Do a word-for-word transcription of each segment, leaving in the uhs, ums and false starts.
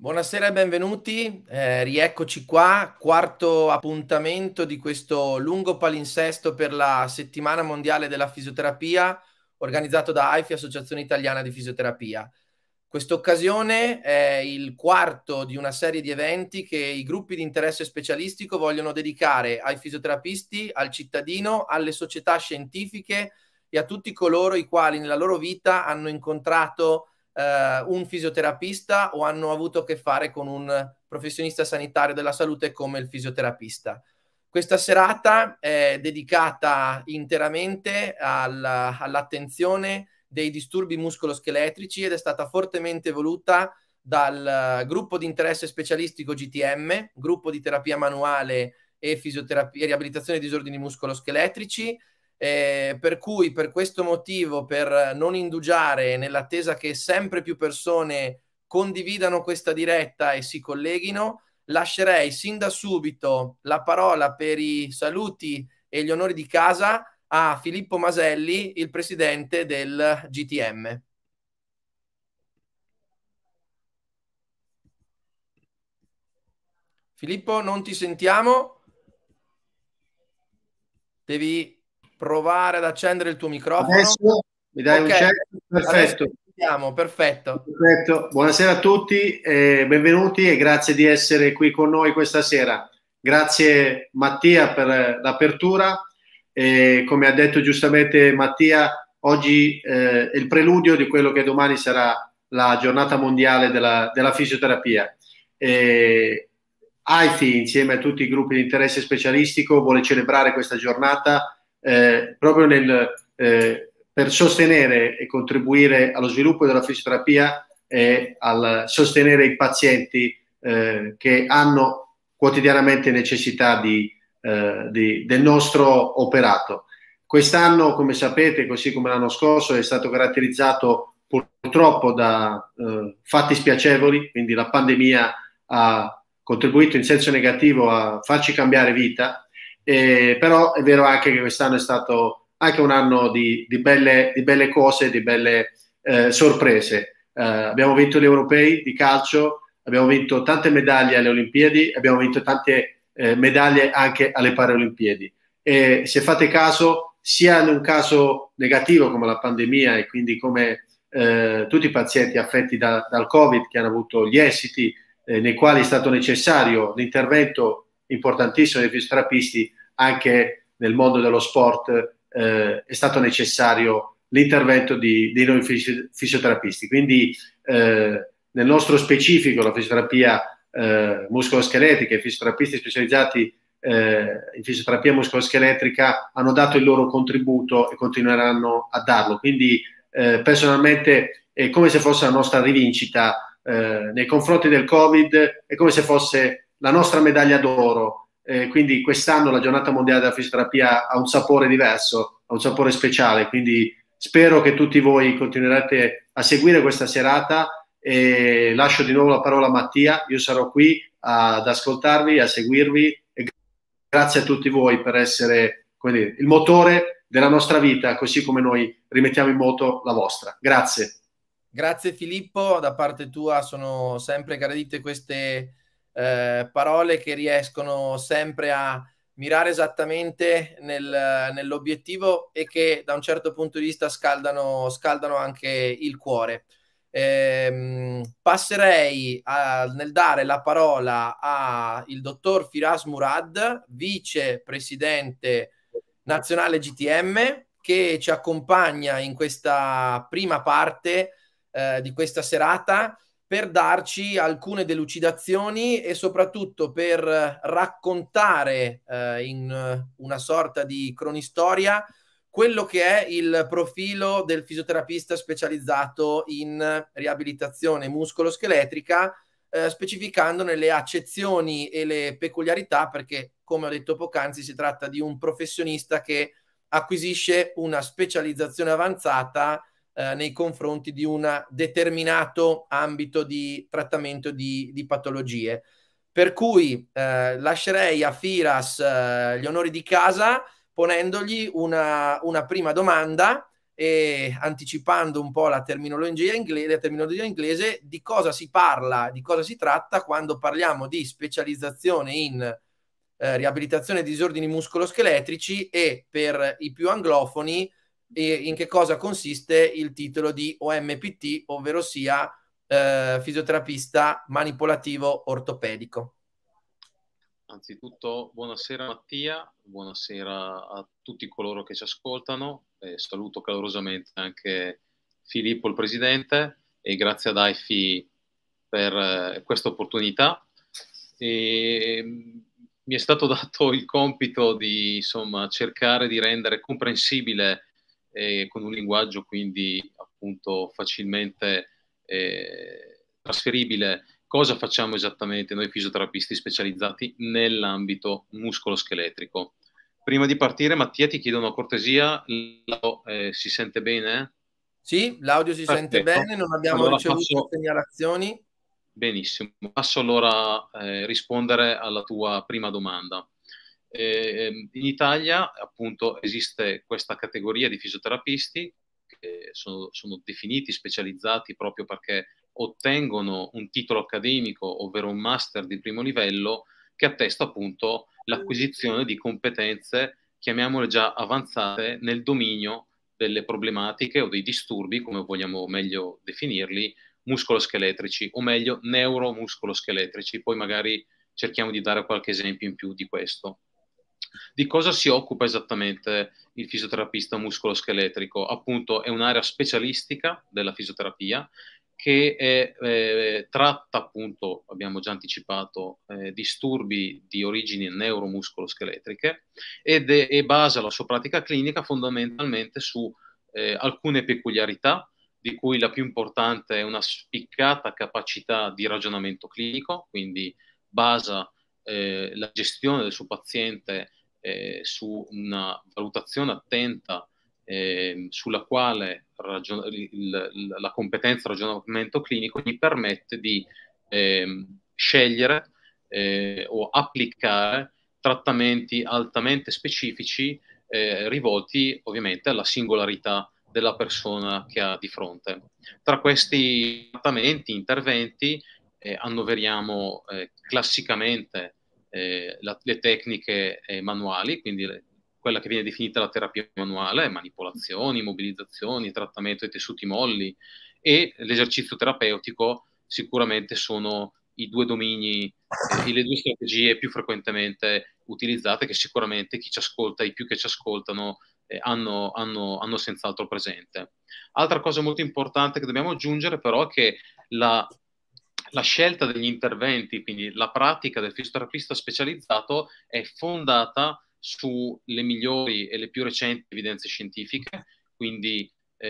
Buonasera e benvenuti, eh, rieccoci qua, quarto appuntamento di questo lungo palinsesto per la Settimana Mondiale della Fisioterapia organizzato da A I F I, Associazione Italiana di Fisioterapia. Quest'occasione è il quarto di una serie di eventi che i gruppi di interesse specialistico vogliono dedicare ai fisioterapisti, al cittadino, alle società scientifiche e a tutti coloro i quali nella loro vita hanno incontrato Uh, un fisioterapista o hanno avuto a che fare con un professionista sanitario della salute come il fisioterapista. Questa serata è dedicata interamente al, all'attenzione dei disturbi muscoloscheletrici ed è stata fortemente voluta dal gruppo di interesse specialistico G T M, gruppo di terapia manuale e fisioterapia e riabilitazione di disordini muscoloscheletrici. Eh, per cui per questo motivo, per non indugiare nell'attesa che sempre più persone condividano questa diretta e si colleghino, lascerei sin da subito la parola per i saluti e gli onori di casa a Filippo Maselli, il presidente del G T M. Filippo, non ti sentiamo. Devi provare ad accendere il tuo microfono. Adesso mi dai Ok, un check? Perfetto. Sentiamo, perfetto. Perfetto. Buonasera a tutti, eh, benvenuti e grazie di essere qui con noi questa sera. Grazie Mattia per l'apertura. Eh, come ha detto giustamente Mattia, oggi eh, è il preludio di quello che domani sarà la giornata mondiale della, della fisioterapia. Eh, A I F I, insieme a tutti i gruppi di interesse specialistico, vuole celebrare questa giornata eh, proprio nel, eh, per sostenere e contribuire allo sviluppo della fisioterapia e al sostenere i pazienti eh, che hanno quotidianamente necessità di, eh, di, del nostro operato. Quest'anno, come sapete, così come l'anno scorso, è stato caratterizzato purtroppo da eh, fatti spiacevoli, quindi la pandemia ha contribuito in senso negativo a farci cambiare vita, eh, però è vero anche che quest'anno è stato anche un anno di, di, belle, di belle cose, di belle eh, sorprese. Eh, abbiamo vinto gli europei di calcio, abbiamo vinto tante medaglie alle Olimpiadi, abbiamo vinto tante eh, medaglie anche alle Paralimpiadi. E se fate caso, sia in un caso negativo come la pandemia e quindi come eh, tutti i pazienti affetti da, dal Covid che hanno avuto gli esiti eh, nei quali è stato necessario l'intervento importantissimo dei fisioterapisti, anche nel mondo dello sport eh, è stato necessario l'intervento di, di noi fisioterapisti. Quindi eh, nel nostro specifico la fisioterapia eh, muscoloscheletrica, i fisioterapisti specializzati eh, in fisioterapia muscoloscheletrica hanno dato il loro contributo e continueranno a darlo. Quindi eh, personalmente è come se fosse la nostra rivincita eh, nei confronti del Covid, è come se fosse la nostra medaglia d'oro. Eh, quindi quest'anno la giornata mondiale della fisioterapia ha un sapore diverso, ha un sapore speciale, quindi spero che tutti voi continuerete a seguire questa serata e lascio di nuovo la parola a Mattia. Io sarò qui ad ascoltarvi, a seguirvi e grazie a tutti voi per essere, come dire, il motore della nostra vita, così come noi rimettiamo in moto la vostra. Grazie. Grazie Filippo, da parte tua sono sempre gradite queste eh, parole che riescono sempre a mirare esattamente nel, nell'obiettivo e che da un certo punto di vista scaldano, scaldano anche il cuore. Eh, passerei a, nel dare la parola al dottor Firas Murad, vicepresidente nazionale G T M, che ci accompagna in questa prima parte eh, di questa serata per darci alcune delucidazioni e soprattutto per raccontare eh, in una sorta di cronistoria quello che è il profilo del fisioterapista specializzato in riabilitazione muscoloscheletrica, eh, specificandone le accezioni e le peculiarità, perché, come ho detto poc'anzi, si tratta di un professionista che acquisisce una specializzazione avanzata eh, nei confronti di un determinato ambito di trattamento di, di patologie. Per cui eh, lascerei a Firas eh, gli onori di casa ponendogli una, una prima domanda e anticipando un po' la terminologia inglese, la terminologia inglese, di cosa si parla, di cosa si tratta quando parliamo di specializzazione in eh, riabilitazione di disordini muscoloscheletrici, e per i più anglofoni e in che cosa consiste il titolo di O M P T, ovvero sia eh, fisioterapista manipolativo ortopedico. Anzitutto buonasera Mattia, buonasera a tutti coloro che ci ascoltano, eh, saluto calorosamente anche Filippo il Presidente e grazie ad AIFI per eh, questa opportunità. E, mi è stato dato il compito di insomma, cercare di rendere comprensibile eh, con un linguaggio quindi appunto facilmente eh, trasferibile cosa facciamo esattamente noi fisioterapisti specializzati nell'ambito muscoloscheletrico. Prima di partire, Mattia, ti chiedo una cortesia, eh, si sente bene? Sì, l'audio si Perfetto. Sente bene, non abbiamo allora ricevuto passo... segnalazioni. Benissimo, passo allora a eh, rispondere alla tua prima domanda. Eh, in Italia appunto esiste questa categoria di fisioterapisti che sono, sono definiti specializzati proprio perché ottengono un titolo accademico, ovvero un master di primo livello, che attesta appunto l'acquisizione di competenze, chiamiamole già avanzate, nel dominio delle problematiche o dei disturbi, come vogliamo meglio definirli, muscoloscheletrici, o meglio neuromuscoloscheletrici. Poi magari cerchiamo di dare qualche esempio in più di questo. Di cosa si occupa esattamente il fisioterapista muscoloscheletrico? Appunto è un'area specialistica della fisioterapia che è, eh, tratta appunto, abbiamo già anticipato, eh, disturbi di origini neuromuscoloscheletriche ed è, e basa la sua pratica clinica fondamentalmente su eh, alcune peculiarità, di cui la più importante è una spiccata capacità di ragionamento clinico, quindi basa eh, la gestione del suo paziente eh, su una valutazione attenta eh, sulla quale ragion- il, il, la competenza ragionamento clinico gli permette di eh, scegliere eh, o applicare trattamenti altamente specifici eh, rivolti ovviamente alla singolarità della persona che ha di fronte. Tra questi trattamenti, interventi, eh, annoveriamo eh, classicamente eh, la, le tecniche eh, manuali, quindi le, quella che viene definita la terapia manuale, manipolazioni, mobilizzazioni, trattamento dei tessuti molli, e l'esercizio terapeutico sicuramente sono i due domini eh, e le due strategie più frequentemente utilizzate, che sicuramente chi ci ascolta, i più che ci ascoltano, eh, hanno, hanno, hanno senz'altro presente. Altra cosa molto importante che dobbiamo aggiungere però è che la la scelta degli interventi, quindi la pratica del fisioterapista specializzato, è fondata sulle migliori e le più recenti evidenze scientifiche, quindi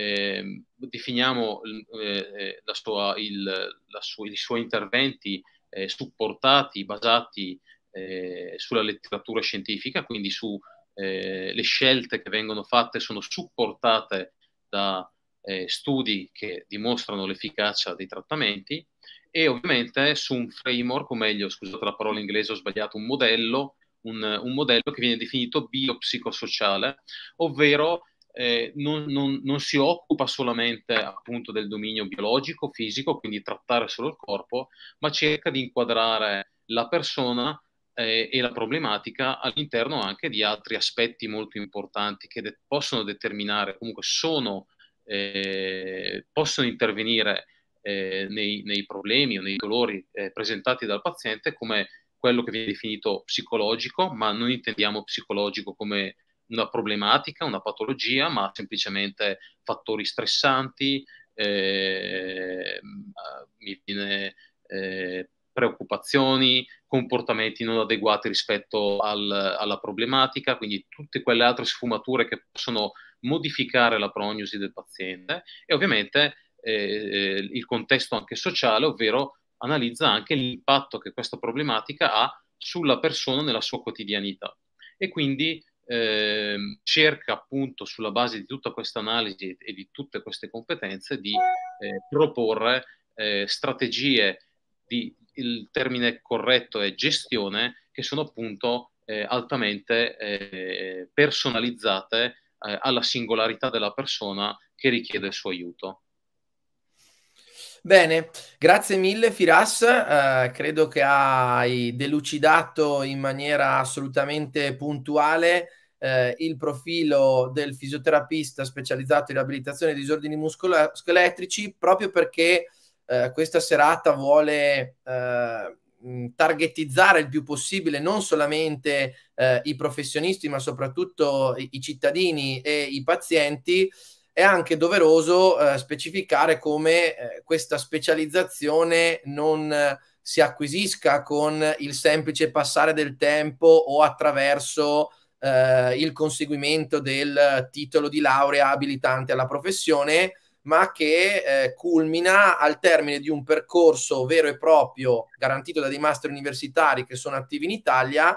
eh, definiamo eh, la sua, il, la sua, i suoi interventi eh, supportati, basati eh, sulla letteratura scientifica, quindi su eh, le scelte che vengono fatte sono supportate da eh, studi che dimostrano l'efficacia dei trattamenti, e ovviamente su un framework, o meglio, scusate la parola inglese, ho sbagliato, un modello, un, un modello che viene definito biopsicosociale, ovvero eh, non, non, non si occupa solamente appunto del dominio biologico, fisico, quindi trattare solo il corpo, ma cerca di inquadrare la persona eh, e la problematica all'interno anche di altri aspetti molto importanti che de- possono determinare, comunque sono, eh, possono intervenire eh, nei, nei problemi o nei dolori eh, presentati dal paziente, come quello che viene definito psicologico, ma non intendiamo psicologico come una problematica, una patologia, ma semplicemente fattori stressanti, eh, mi viene, eh, preoccupazioni, comportamenti non adeguati rispetto al, alla problematica, quindi tutte quelle altre sfumature che possono modificare la prognosi del paziente, e ovviamente eh, il contesto anche sociale, ovvero analizza anche l'impatto che questa problematica ha sulla persona nella sua quotidianità. E quindi eh, cerca appunto sulla base di tutta questa analisi e di tutte queste competenze di eh, proporre eh, strategie di, il termine corretto è gestione, che sono appunto eh, altamente eh, personalizzate eh, alla singolarità della persona che richiede il suo aiuto. Bene, grazie mille Firas, eh, credo che hai delucidato in maniera assolutamente puntuale eh, il profilo del fisioterapista specializzato in riabilitazione di disordini muscoloscheletrici, proprio perché eh, questa serata vuole eh, targetizzare il più possibile non solamente eh, i professionisti, ma soprattutto i, i cittadini e i pazienti. È anche doveroso eh, specificare come eh, questa specializzazione non eh, si acquisisca con il semplice passare del tempo o attraverso eh, il conseguimento del titolo di laurea abilitante alla professione, ma che eh, culmina al termine di un percorso vero e proprio garantito da dei master universitari che sono attivi in Italia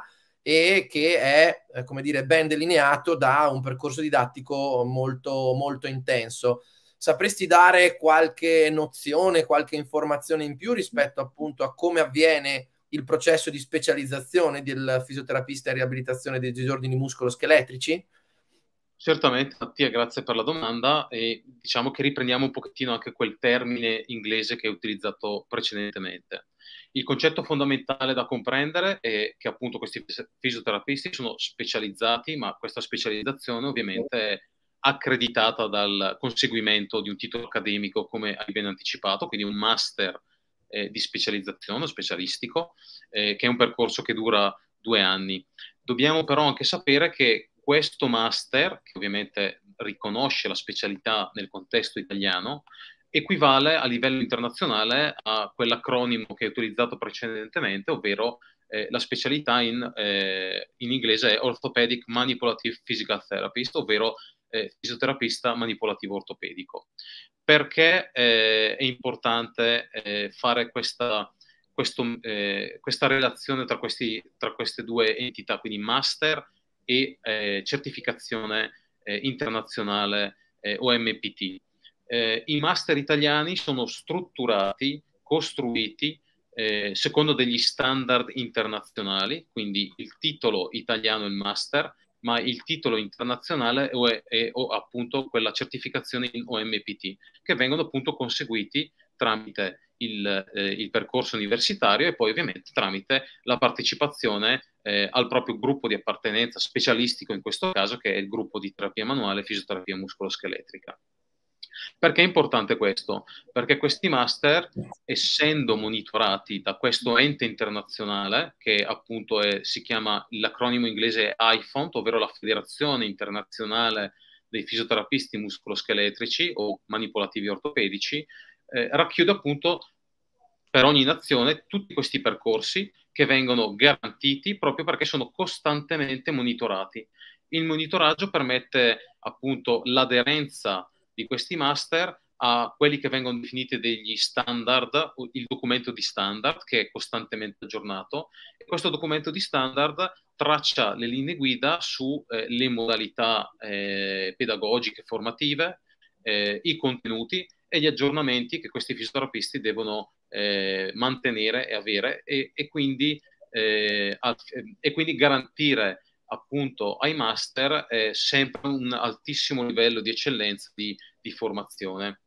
e che è, eh, come dire, ben delineato da un percorso didattico molto, molto intenso. Sapresti dare qualche nozione, qualche informazione in più rispetto appunto a come avviene il processo di specializzazione del fisioterapista in riabilitazione dei disordini muscoloscheletrici? Certamente, Mattia, grazie per la domanda e diciamo che riprendiamo un pochettino anche quel termine inglese che hai utilizzato precedentemente. Il concetto fondamentale da comprendere è che appunto questi fisioterapisti sono specializzati, ma questa specializzazione ovviamente è accreditata dal conseguimento di un titolo accademico, come hai ben anticipato, quindi un master eh, di specializzazione specialistico, eh, che è un percorso che dura due anni. Dobbiamo però anche sapere che questo master, che ovviamente riconosce la specialità nel contesto italiano, equivale a livello internazionale a quell'acronimo che ho utilizzato precedentemente, ovvero eh, la specialità in, eh, in inglese è Orthopedic Manipulative Physical Therapist, ovvero eh, fisioterapista manipolativo ortopedico. Perché eh, è importante eh, fare questa, questo, eh, questa relazione tra, questi, tra queste due entità, quindi master e eh, certificazione eh, internazionale eh, O M P T. Eh, I master italiani sono strutturati, costruiti eh, secondo degli standard internazionali, quindi il titolo italiano è il master, ma il titolo internazionale è, è, è appunto quella certificazione in O M P T, che vengono appunto conseguiti tramite il, eh, il percorso universitario e poi ovviamente tramite la partecipazione eh, al proprio gruppo di appartenenza specialistico, in questo caso che è il gruppo di terapia manuale e fisioterapia muscoloscheletrica. Perché è importante questo? Perché questi master, essendo monitorati da questo ente internazionale, che appunto è, si chiama, l'acronimo inglese I F O M T, ovvero la Federazione Internazionale dei Fisioterapisti Muscoloscheletrici o Manipolativi Ortopedici, eh, racchiude appunto per ogni nazione tutti questi percorsi che vengono garantiti proprio perché sono costantemente monitorati. Il monitoraggio permette appunto l'aderenza di questi master a quelli che vengono definiti degli standard, il documento di standard che è costantemente aggiornato, e questo documento di standard traccia le linee guida sulle eh, modalità eh, pedagogiche formative, eh, i contenuti e gli aggiornamenti che questi fisioterapisti devono eh, mantenere e avere e, e, quindi, eh, al, e quindi garantire appunto ai master eh, sempre un altissimo livello di eccellenza di, di formazione.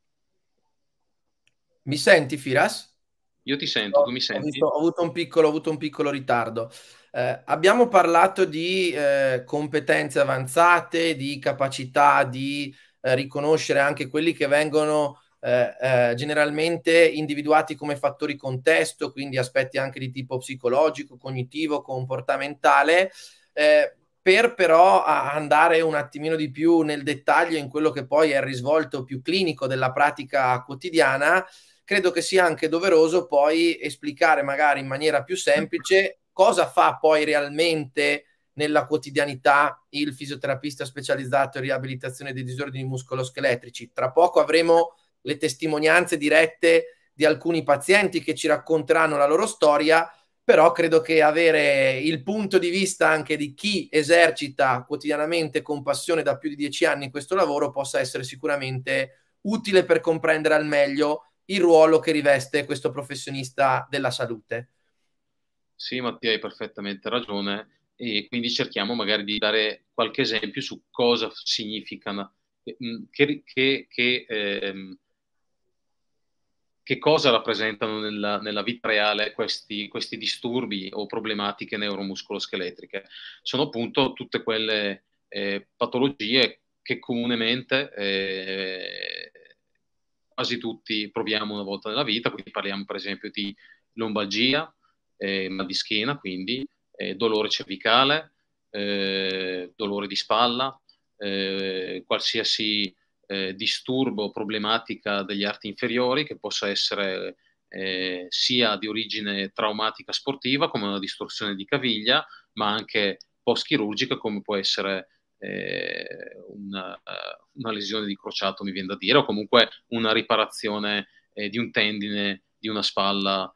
Mi senti, Firas? Io ti sento, Ho, tu mi ho, senti? visto, ho, avuto un piccolo, ho avuto un piccolo ritardo. Eh, abbiamo parlato di eh, competenze avanzate, di capacità di eh, riconoscere anche quelli che vengono eh, eh, generalmente individuati come fattori contesto, quindi aspetti anche di tipo psicologico, cognitivo, comportamentale. Eh, per però andare un attimino di più nel dettaglio in quello che poi è il risvolto più clinico della pratica quotidiana, credo che sia anche doveroso poi esplicare magari in maniera più semplice cosa fa poi realmente nella quotidianità il fisioterapista specializzato in riabilitazione dei disordini muscoloscheletrici. Tra poco avremo le testimonianze dirette di alcuni pazienti che ci racconteranno la loro storia, però credo che avere il punto di vista anche di chi esercita quotidianamente con passione da più di dieci anni questo lavoro possa essere sicuramente utile per comprendere al meglio il ruolo che riveste questo professionista della salute. Sì, Mattia, hai perfettamente ragione. e quindi cerchiamo magari di dare qualche esempio su cosa significano, che, che, che, ehm, che cosa rappresentano nella, nella vita reale questi, questi disturbi o problematiche neuromuscoloscheletriche. Sono appunto tutte quelle eh, patologie che comunemente eh, quasi tutti proviamo una volta nella vita, quindi parliamo per esempio di lombalgia, eh, mal di schiena, quindi eh, dolore cervicale, eh, dolore di spalla, eh, qualsiasi eh, disturbo o problematica degli arti inferiori, che possa essere eh, sia di origine traumatica sportiva, come una distorsione di caviglia, ma anche post-chirurgica, come può essere eh, una, una lesione di crociato, mi viene da dire, o comunque una riparazione eh, di un tendine, di una spalla,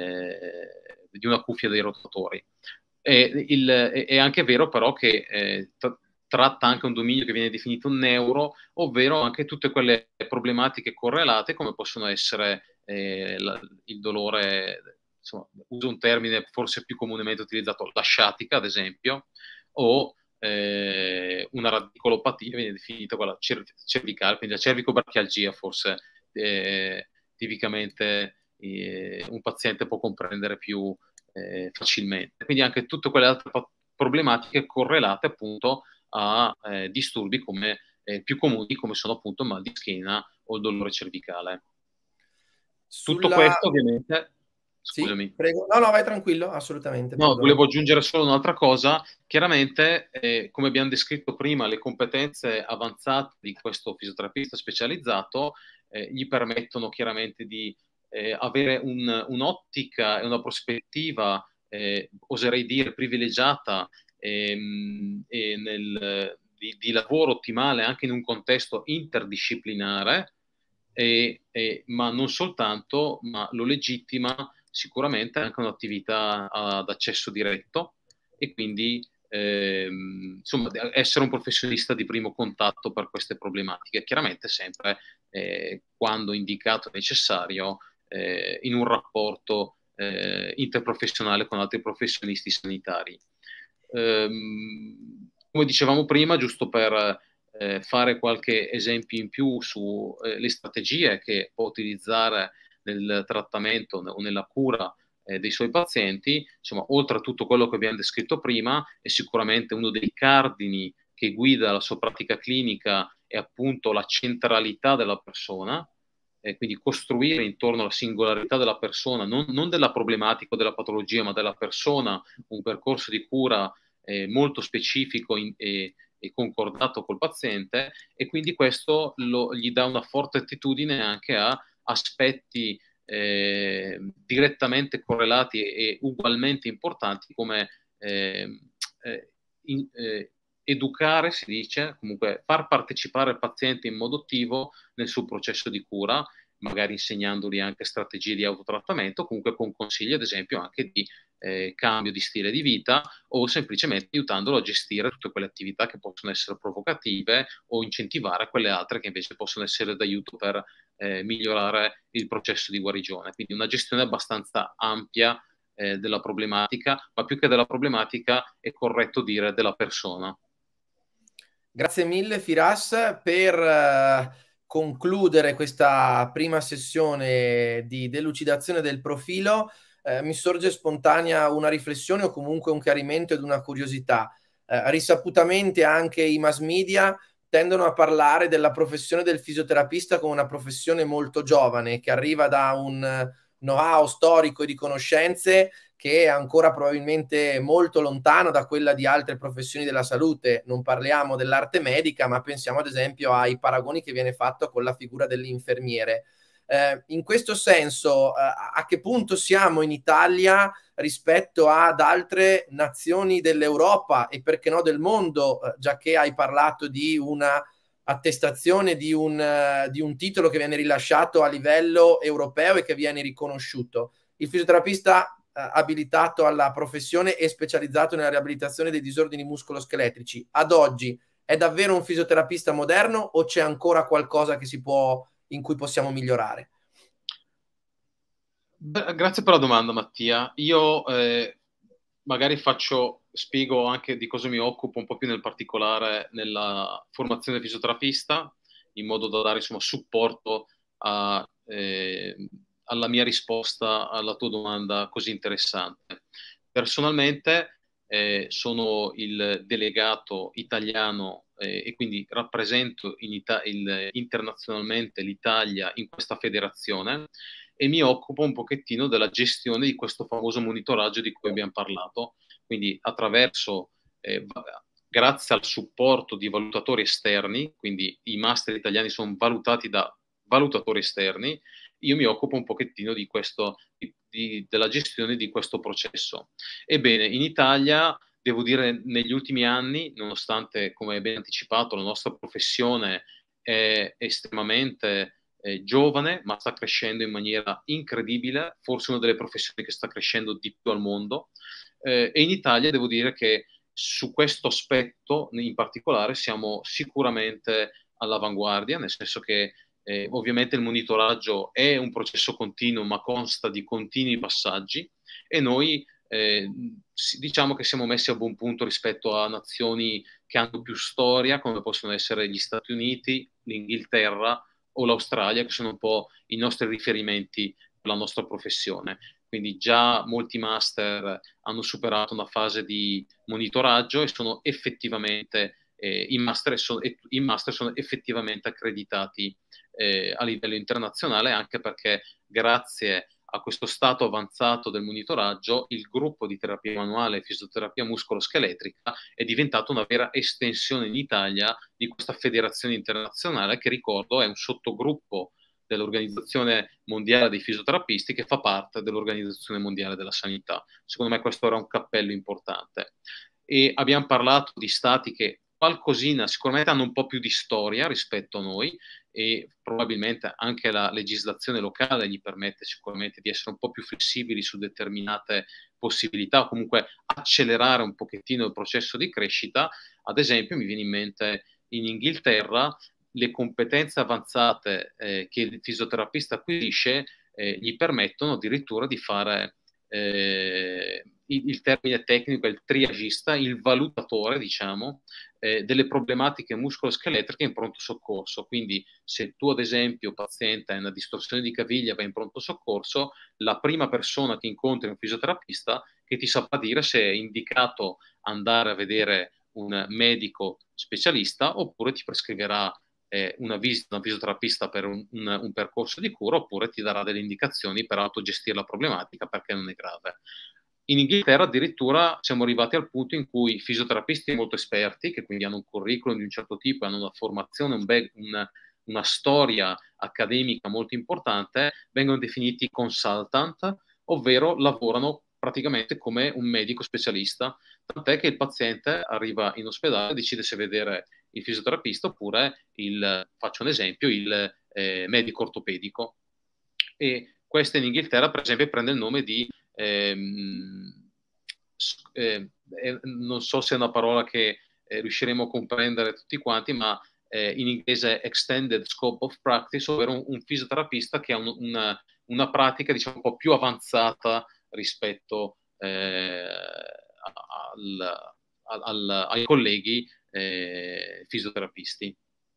eh, di una cuffia dei rotatori. E il, è anche vero però che eh, tra, tratta anche un dominio che viene definito neuro, ovvero anche tutte quelle problematiche correlate, come possono essere eh, la, il dolore, insomma, uso un termine forse più comunemente utilizzato, la sciatica ad esempio, o eh, una radicolopatia, viene definita quella cerv- cervicale, quindi la cervicobrachialgia forse eh, tipicamente eh, un paziente può comprendere più eh, facilmente. Quindi anche tutte quelle altre problematiche correlate appunto a eh, disturbi come, eh, più comuni, come sono appunto il mal di schiena o il dolore cervicale. Sulla... Tutto questo ovviamente... Sì, Scusami. prego. No, no, vai tranquillo, assolutamente. No, Perdona. volevo aggiungere solo un'altra cosa. Chiaramente, eh, come abbiamo descritto prima, le competenze avanzate di questo fisioterapista specializzato eh, gli permettono chiaramente di eh, avere un, un'ottica e una prospettiva, eh, oserei dire, privilegiata ehm, e nel, di, di lavoro ottimale anche in un contesto interdisciplinare, e, e, ma non soltanto, ma lo legittima sicuramente anche un'attività ad accesso diretto e quindi ehm, insomma essere un professionista di primo contatto per queste problematiche, chiaramente sempre eh, quando indicato e necessario eh, in un rapporto eh, interprofessionale con altri professionisti sanitari. Ehm, come dicevamo prima, giusto per eh, fare qualche esempio in più sulle eh, strategie che può utilizzare nel trattamento o nella cura eh, dei suoi pazienti, insomma, oltre a tutto quello che abbiamo descritto prima, è sicuramente uno dei cardini che guida la sua pratica clinica è appunto la centralità della persona, eh, quindi costruire intorno alla singolarità della persona, non, non della problematica o della patologia, ma della persona, un percorso di cura eh, molto specifico in, e, e concordato col paziente, e quindi questo lo, gli dà una forte attitudine anche a aspetti eh, direttamente correlati e, e ugualmente importanti come eh, eh, in, eh, educare, si dice, comunque far partecipare il paziente in modo attivo nel suo processo di cura, magari insegnandogli anche strategie di autotrattamento, comunque con consigli ad esempio anche di eh, cambio di stile di vita o semplicemente aiutandolo a gestire tutte quelle attività che possono essere provocative o incentivare quelle altre che invece possono essere d'aiuto per eh, migliorare il processo di guarigione. Quindi una gestione abbastanza ampia eh, della problematica, ma più che della problematica è corretto dire della persona. Grazie mille Firas per uh, concludere questa prima sessione di delucidazione del profilo. Eh, mi sorge spontanea una riflessione o comunque un chiarimento ed una curiosità. Eh, risaputamente anche i mass media tendono a parlare della professione del fisioterapista come una professione molto giovane, che arriva da un know-how storico e di conoscenze che è ancora probabilmente molto lontano da quella di altre professioni della salute. Non parliamo dell'arte medica, ma pensiamo ad esempio ai paragoni che viene fatto con la figura dell'infermiere. Eh, in questo senso, eh, a che punto siamo in Italia rispetto ad altre nazioni dell'Europa e perché no del mondo, eh, già che hai parlato di una attestazione di un, uh, di un titolo che viene rilasciato a livello europeo e che viene riconosciuto. Il fisioterapista uh, abilitato alla professione e specializzato nella riabilitazione dei disordini muscoloscheletrici, ad oggi è davvero un fisioterapista moderno o c'è ancora qualcosa che si può, in cui possiamo migliorare? Beh, grazie per la domanda, Mattia. Io eh, magari faccio, spiego anche di cosa mi occupo un po' più nel particolare nella formazione fisioterapista, in modo da dare insomma supporto a, eh, alla mia risposta alla tua domanda così interessante. Personalmente eh, sono il delegato italiano eh, e quindi rappresento in Ita- il, internazionalmente l'Italia in questa federazione e mi occupo un pochettino della gestione di questo famoso monitoraggio di cui abbiamo parlato, quindi attraverso, eh, grazie al supporto di valutatori esterni, quindi i master italiani sono valutati da valutatori esterni, io mi occupo un pochettino di questo, di, di, della gestione di questo processo. Ebbene, in Italia, devo dire, negli ultimi anni, nonostante, come hai ben anticipato, la nostra professione è estremamente eh, giovane, ma sta crescendo in maniera incredibile, forse una delle professioni che sta crescendo di più al mondo. Eh, e in Italia devo dire che su questo aspetto in particolare siamo sicuramente all'avanguardia, nel senso che eh, ovviamente il monitoraggio è un processo continuo, ma consta di continui passaggi e noi eh, diciamo che siamo messi a buon punto rispetto a nazioni che hanno più storia, come possono essere gli Stati Uniti, l'Inghilterra o l'Australia, che sono un po' i nostri riferimenti per la nostra professione. Quindi già molti master hanno superato una fase di monitoraggio e sono effettivamente eh, i, master sono, i master sono effettivamente accreditati eh, a livello internazionale, anche perché grazie a questo stato avanzato del monitoraggio, il gruppo di terapia manuale e fisioterapia muscoloscheletrica è diventato una vera estensione in Italia di questa federazione internazionale che, ricordo, è un sottogruppo dell'Organizzazione Mondiale dei Fisioterapisti che fa parte dell'Organizzazione Mondiale della Sanità. Secondo me questo era un cappello importante. E abbiamo parlato di stati che qualcosina sicuramente hanno un po' più di storia rispetto a noi e probabilmente anche la legislazione locale gli permette sicuramente di essere un po' più flessibili su determinate possibilità o comunque accelerare un pochettino il processo di crescita. Ad esempio mi viene in mente in Inghilterra le competenze avanzate eh, che il fisioterapista acquisisce eh, gli permettono addirittura di fare eh, il, il termine tecnico è il triagista, il valutatore, diciamo, eh, delle problematiche muscoloscheletriche in pronto soccorso. Quindi se tu ad esempio paziente hai una distorsione di caviglia, vai in pronto soccorso, la prima persona che incontri è un fisioterapista che ti saprà dire se è indicato andare a vedere un medico specialista oppure ti prescriverà eh, una visita, un fisioterapista per un, un, un percorso di cura oppure ti darà delle indicazioni per autogestire la problematica perché non è grave. In Inghilterra addirittura siamo arrivati al punto in cui fisioterapisti molto esperti, che quindi hanno un curriculum di un certo tipo, hanno una formazione, un bag, una, una storia accademica molto importante, vengono definiti consultant, ovvero lavorano praticamente come un medico specialista, tant'è che il paziente arriva in ospedale e decide se vedere il fisioterapista oppure il, faccio un esempio, il eh, medico ortopedico. E questo in Inghilterra, per esempio, prende il nome di ehm, eh, eh, non so se è una parola che eh, riusciremo a comprendere tutti quanti, ma eh, in inglese extended scope of practice, ovvero un, un fisioterapista che ha un, una, una pratica diciamo un po' più avanzata rispetto eh, al, al, ai colleghi eh, fisioterapisti.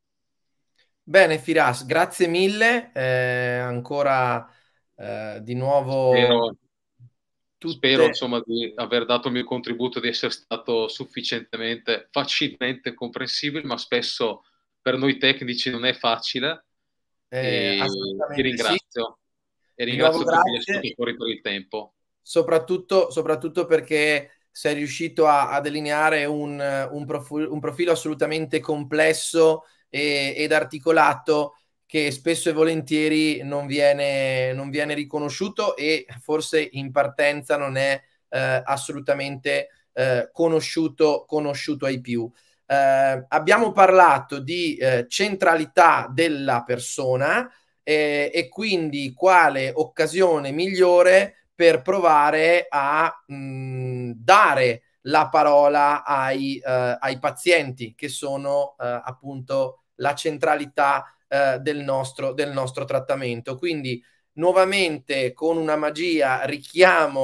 Bene, Firas, grazie mille. Eh, ancora eh, di nuovo Spero, tutte... spero insomma di aver dato il mio contributo, di essere stato sufficientemente facilmente comprensibile, ma spesso per noi tecnici non è facile. Eh, E ti assolutamente sì. ringrazio e Di nuovo ringrazio tutti gli grazie. ascoltatori per il tempo. Soprattutto, soprattutto perché sei riuscito a, a delineare un, un, profilo, un profilo assolutamente complesso e, ed articolato che spesso e volentieri non viene, non viene riconosciuto e forse in partenza non è eh, assolutamente eh, conosciuto, conosciuto ai più. Eh, abbiamo parlato di eh, centralità della persona eh, e quindi quale occasione migliore per provare a mh, dare la parola ai, eh, ai pazienti, che sono eh, appunto la centralità eh, del, nostro, del nostro trattamento. Quindi nuovamente con una magia richiamo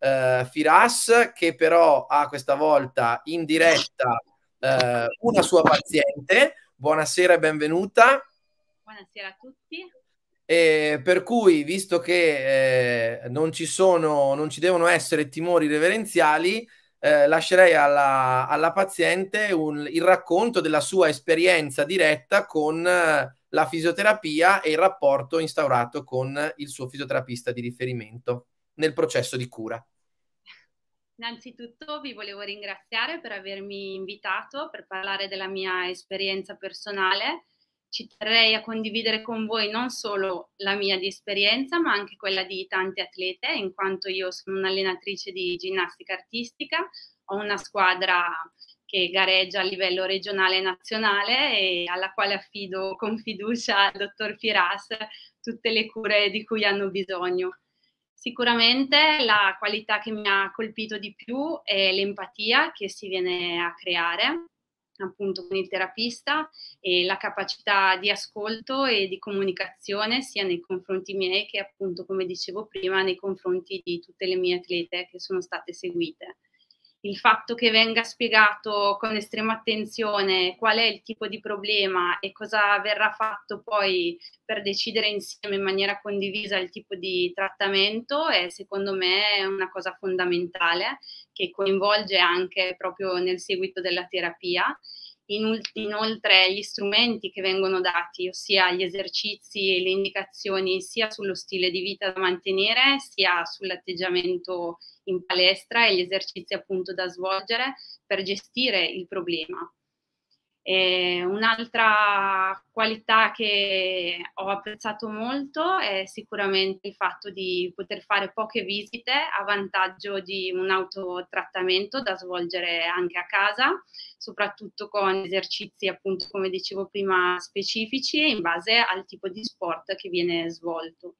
eh, Firas, che però ha questa volta in diretta eh, una sua paziente. Buonasera e benvenuta. Buonasera a tutti. E per cui, visto che eh, non ci sono, non ci devono essere timori reverenziali, eh, lascerei alla, alla paziente un, il racconto della sua esperienza diretta con eh, la fisioterapia e il rapporto instaurato con il suo fisioterapista di riferimento nel processo di cura. Innanzitutto vi volevo ringraziare per avermi invitato per parlare della mia esperienza personale. Ci terrei a condividere con voi non solo la mia di esperienza, ma anche quella di tante atlete, in quanto io sono un'allenatrice di ginnastica artistica, ho una squadra che gareggia a livello regionale e nazionale e alla quale affido con fiducia al dottor Firas tutte le cure di cui hanno bisogno. Sicuramente la qualità che mi ha colpito di più è l'empatia che si viene a creare appunto con il terapista e la capacità di ascolto e di comunicazione sia nei confronti miei che appunto, come dicevo prima, nei confronti di tutte le mie atlete che sono state seguite. Il fatto che venga spiegato con estrema attenzione qual è il tipo di problema e cosa verrà fatto poi per decidere insieme in maniera condivisa il tipo di trattamento è secondo me una cosa fondamentale che coinvolge anche proprio nel seguito della terapia. Inoltre gli strumenti che vengono dati, ossia gli esercizi e le indicazioni sia sullo stile di vita da mantenere sia sull'atteggiamento in palestra e gli esercizi appunto da svolgere per gestire il problema. Un'altra qualità che ho apprezzato molto è sicuramente il fatto di poter fare poche visite a vantaggio di un autotrattamento da svolgere anche a casa, soprattutto con esercizi appunto come dicevo prima specifici in base al tipo di sport che viene svolto.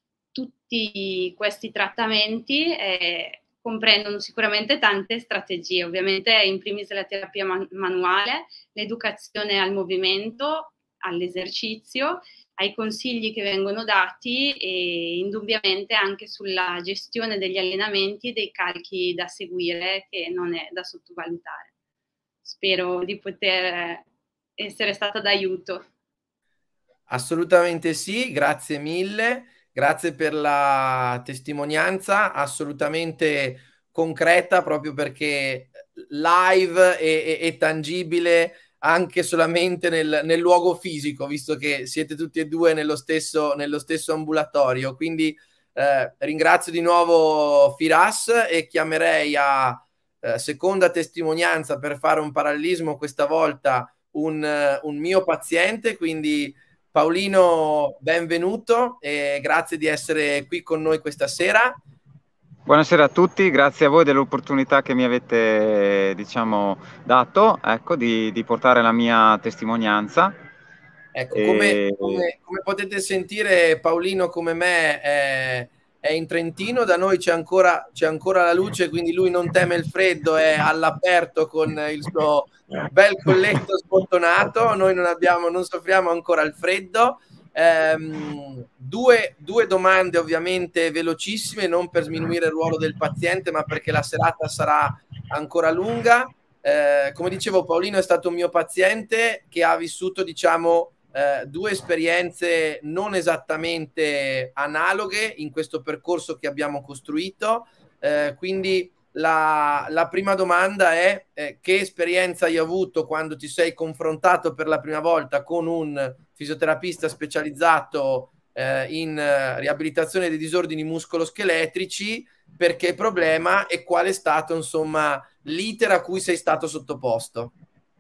Tutti questi trattamenti eh, comprendono sicuramente tante strategie, ovviamente in primis la terapia man- manuale, l'educazione al movimento, all'esercizio, ai consigli che vengono dati e indubbiamente anche sulla gestione degli allenamenti e dei carichi da seguire che non è da sottovalutare. Spero di poter essere stata d'aiuto. Assolutamente sì, grazie mille. Grazie per la testimonianza, assolutamente concreta, proprio perché live e, e, e tangibile anche solamente nel, nel luogo fisico, visto che siete tutti e due nello stesso, nello stesso ambulatorio. Quindi eh, ringrazio di nuovo Firas e chiamerei a eh, seconda testimonianza per fare un parallelismo, questa volta un, un mio paziente, quindi Paolino, benvenuto e grazie di essere qui con noi questa sera. Buonasera a tutti, grazie a voi dell'opportunità che mi avete, diciamo, dato, ecco, di, di portare la mia testimonianza. Ecco, e... come, come, come potete sentire, Paolino come me è, è in Trentino, da noi c'è ancora, c'è ancora la luce, quindi lui non teme il freddo, è all'aperto con il suo bel colletto sbottonato, noi non abbiamo, non soffriamo ancora il freddo. Ehm, due, due domande ovviamente velocissime, non per sminuire il ruolo del paziente, ma perché la serata sarà ancora lunga. Eh, come dicevo, Paolino è stato un mio paziente che ha vissuto, diciamo, eh, due esperienze non esattamente analoghe in questo percorso che abbiamo costruito. Eh, quindi La, la prima domanda è eh, che esperienza hai avuto quando ti sei confrontato per la prima volta con un fisioterapista specializzato eh, in eh, riabilitazione dei disordini muscoloscheletrici, perché problema e qual è stato insomma l'iter a cui sei stato sottoposto?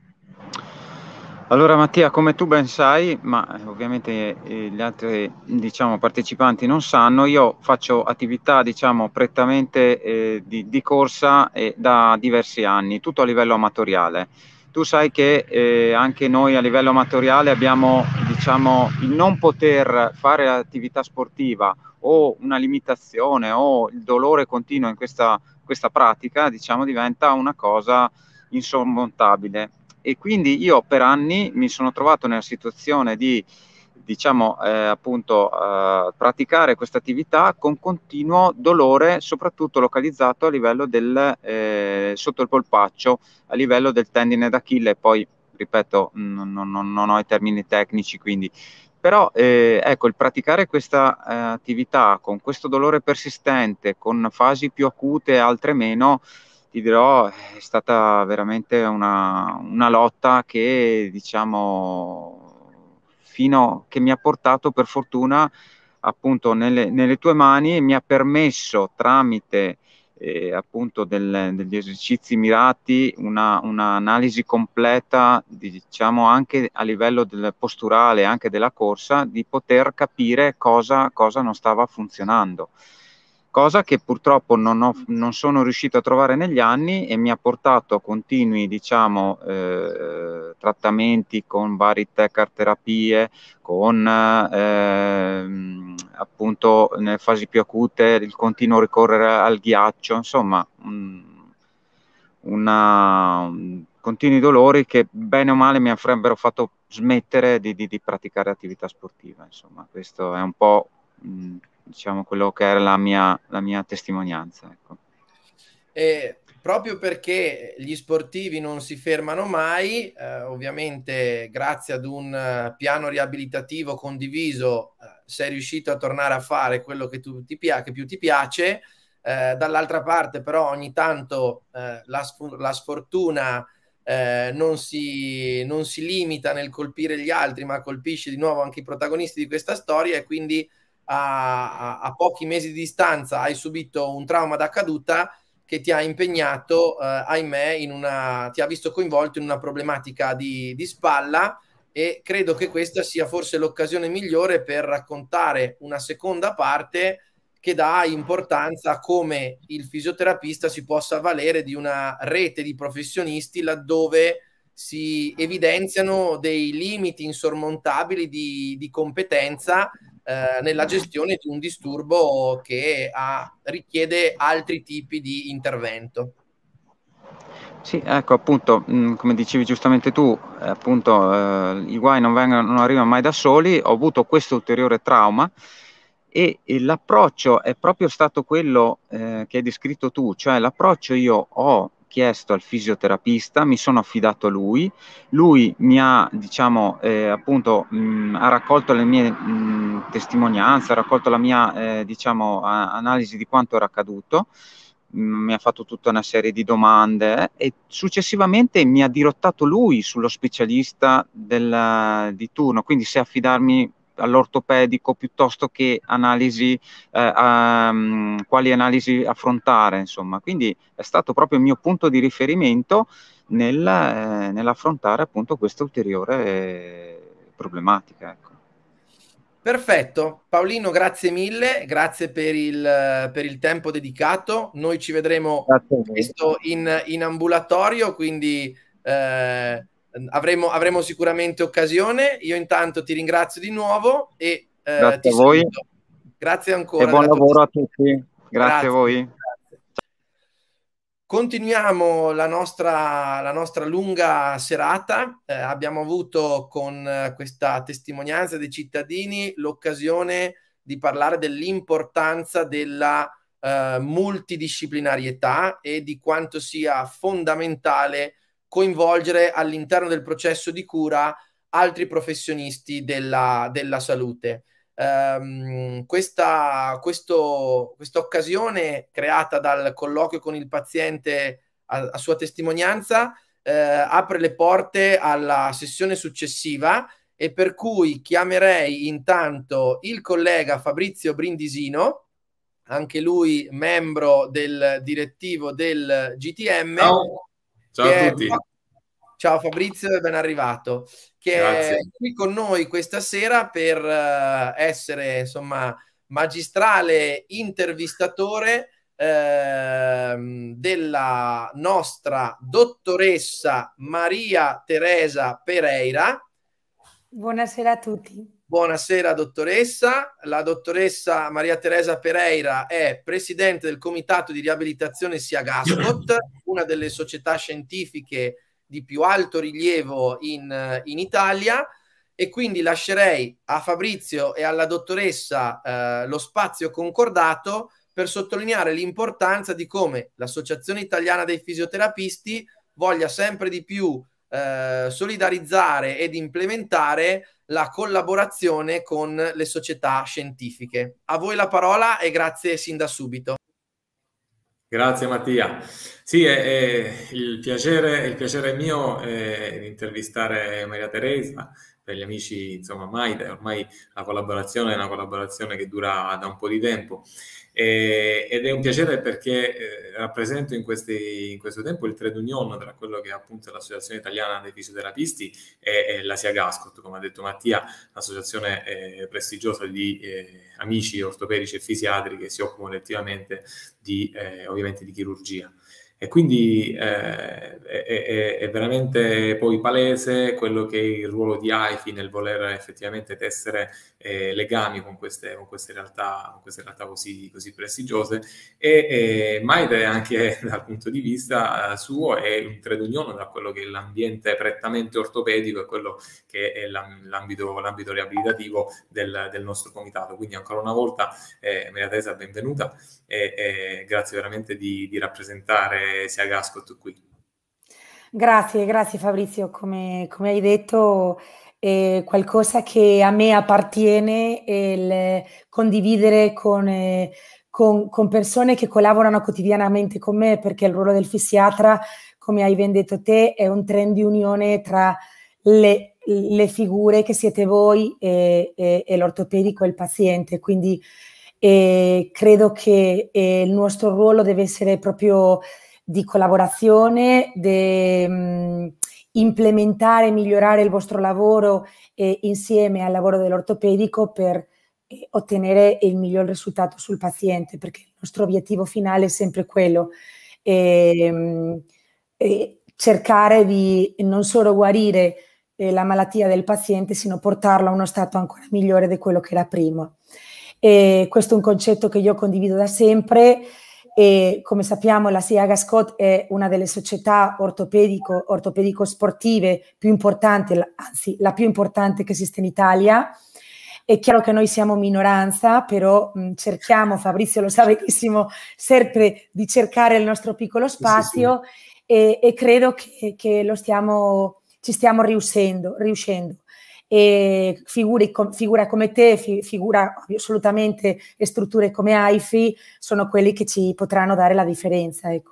Allora Mattia, come tu ben sai, ma ovviamente eh, gli altri diciamo, partecipanti non sanno, io faccio attività diciamo, prettamente eh, di, di corsa eh, da diversi anni, tutto a livello amatoriale. Tu sai che eh, anche noi a livello amatoriale abbiamo diciamo, il non poter fare attività sportiva o una limitazione o il dolore continuo in questa, questa pratica diciamo, diventa una cosa insormontabile. E quindi io per anni mi sono trovato nella situazione di diciamo eh, appunto eh, praticare questa attività con continuo dolore, soprattutto localizzato a livello del eh, sotto il polpaccio, a livello del tendine d'Achille. Poi ripeto, non, non, non ho i termini tecnici, quindi però eh, ecco, il praticare questa eh, attività con questo dolore persistente, con fasi più acute e altre meno, ti dirò, è stata veramente una, una lotta che, diciamo, fino che mi ha portato per fortuna appunto nelle, nelle tue mani, e mi ha permesso tramite eh, appunto del, degli esercizi mirati una, un'analisi completa, diciamo anche a livello del posturale, anche della corsa, di poter capire cosa, cosa non stava funzionando. Cosa che purtroppo non, ho, non sono riuscito a trovare negli anni, e mi ha portato a continui, diciamo, eh, trattamenti con varie tech terapie, con eh, appunto nelle fasi più acute il continuo ricorrere al ghiaccio, insomma, un, una, un, continui dolori che bene o male mi avrebbero fatto smettere di, di, di praticare attività sportiva. Insomma, questo è un po' mh, diciamo quello che era la mia, la mia testimonianza. Ecco. E proprio perché gli sportivi non si fermano mai, eh, ovviamente grazie ad un uh, piano riabilitativo condiviso uh, sei riuscito a tornare a fare quello che, tu, ti pia- che più ti piace. Eh, dall'altra parte però ogni tanto eh, la, sf- la sfortuna eh, non, si, non si limita nel colpire gli altri, ma colpisce di nuovo anche i protagonisti di questa storia, e quindi a, a, a pochi mesi di distanza hai subito un trauma da caduta che ti ha impegnato, eh, ahimè, in una, ti ha visto coinvolto in una problematica di, di spalla, e credo che questa sia forse l'occasione migliore per raccontare una seconda parte che dà importanza a come il fisioterapista si possa avvalere di una rete di professionisti laddove si evidenziano dei limiti insormontabili di, di competenza eh, nella gestione di un disturbo che ha, richiede altri tipi di intervento. Sì, ecco, appunto, mh, come dicevi giustamente tu, eh, appunto, eh, i guai non, vengono, non arrivano mai da soli. Ho avuto questo ulteriore trauma, e, e l'approccio è proprio stato quello eh, che hai descritto tu, cioè l'approccio io ho chiesto al fisioterapista, mi sono affidato a lui, lui mi ha, diciamo, eh, appunto, mh, ha raccolto le mie mh, testimonianze, ha raccolto la mia, eh, diciamo, a- analisi di quanto era accaduto, mi ha fatto tutta una serie di domande, eh, e successivamente mi ha dirottato lui sullo specialista del, di turno, quindi se affidarmi all'ortopedico piuttosto che analisi, eh, um, quali analisi affrontare, insomma. Quindi è stato proprio il mio punto di riferimento nel, eh, nell'affrontare appunto questa ulteriore eh, problematica. Ecco. Perfetto, Paolino, grazie mille, grazie per il, per il tempo dedicato. Noi ci vedremo presto in, in ambulatorio, quindi eh, avremo, avremo sicuramente occasione. Io intanto ti ringrazio di nuovo e eh, grazie ti a voi. saluto. Grazie ancora. E buon della tua lavoro a tutti. Grazie, grazie a voi. Grazie. Continuiamo la nostra, la nostra lunga serata. Eh, abbiamo avuto con eh, questa testimonianza dei cittadini l'occasione di parlare dell'importanza della eh, multidisciplinarietà e di quanto sia fondamentale coinvolgere all'interno del processo di cura altri professionisti della, della salute. Um, questa questo, questa occasione creata dal colloquio con il paziente a, a sua testimonianza eh, apre le porte alla sessione successiva, e per cui chiamerei intanto il collega Fabrizio Brindisino, anche lui membro del direttivo del G T M. Ciao, ciao a tutti. È... Ciao Fabrizio e ben arrivato, che Grazie. è qui con noi questa sera per uh, essere, insomma, magistrale intervistatore uh, della nostra dottoressa Maria Teresa Pereira. Buonasera a tutti. Buonasera dottoressa. La dottoressa Maria Teresa Pereira è presidente del comitato di riabilitazione SIAGASCOT, una delle società scientifiche di più alto rilievo in, in Italia, e quindi lascerei a Fabrizio e alla dottoressa eh, lo spazio concordato per sottolineare l'importanza di come l'Associazione Italiana dei Fisioterapisti voglia sempre di più eh, solidarizzare ed implementare la collaborazione con le società scientifiche. A voi la parola e grazie sin da subito. Grazie Mattia. Sì, è, è il piacere, il piacere mio è di intervistare Maria Teresa. Per gli amici, insomma, Maide, ormai la collaborazione è una collaborazione che dura da un po' di tempo. E, ed è un piacere perché eh, rappresento in, questi, in questo tempo il trade union tra quello che è appunto l'Associazione Italiana dei Fisioterapisti e, e la SIAG ASCOT, come ha detto Mattia, un'associazione eh, prestigiosa di eh, amici ortopedici e fisiatri che si occupano attivamente di, eh, ovviamente di chirurgia. E quindi eh, è, è, è veramente poi palese quello che è il ruolo di A I F I nel voler effettivamente tessere eh, legami con queste, con queste realtà, con queste realtà così, così prestigiose. E, e Maide, anche dal punto di vista eh, suo, è un trade union da quello che è l'ambiente prettamente ortopedico e quello che è l'ambito, l'ambito riabilitativo del, del nostro comitato. Quindi ancora una volta eh, Maria Teresa, benvenuta e, e grazie veramente di, di rappresentare SIAG ASCOT qui. Grazie, grazie Fabrizio, come, come hai detto è qualcosa che a me appartiene il condividere con, eh, con, con persone che collaborano quotidianamente con me, perché il ruolo del fisiatra, come hai ben detto te, è un trend di unione tra le, le figure che siete voi e, e, e l'ortopedico e il paziente, quindi eh, credo che eh, il nostro ruolo deve essere proprio di collaborazione, di um, implementare e migliorare il vostro lavoro eh, insieme al lavoro dell'ortopedico per eh, ottenere il miglior risultato sul paziente, perché il nostro obiettivo finale è sempre quello, eh, eh, cercare di non solo guarire eh, la malattia del paziente, sino portarlo a uno stato ancora migliore di quello che era prima. E questo è un concetto che io condivido da sempre. E come sappiamo la SIAG ASCOT è una delle società ortopedico, ortopedico sportive più importanti, anzi la più importante che esiste in Italia. È chiaro che noi siamo minoranza, però mh, cerchiamo, Fabrizio lo sa benissimo, sempre di cercare il nostro piccolo spazio, sì, sì, sì. E, e credo che, che lo stiamo, ci stiamo riuscendo, riuscendo. E figure, figura come te, figura assolutamente e strutture come A I F I sono quelli che ci potranno dare la differenza, ecco.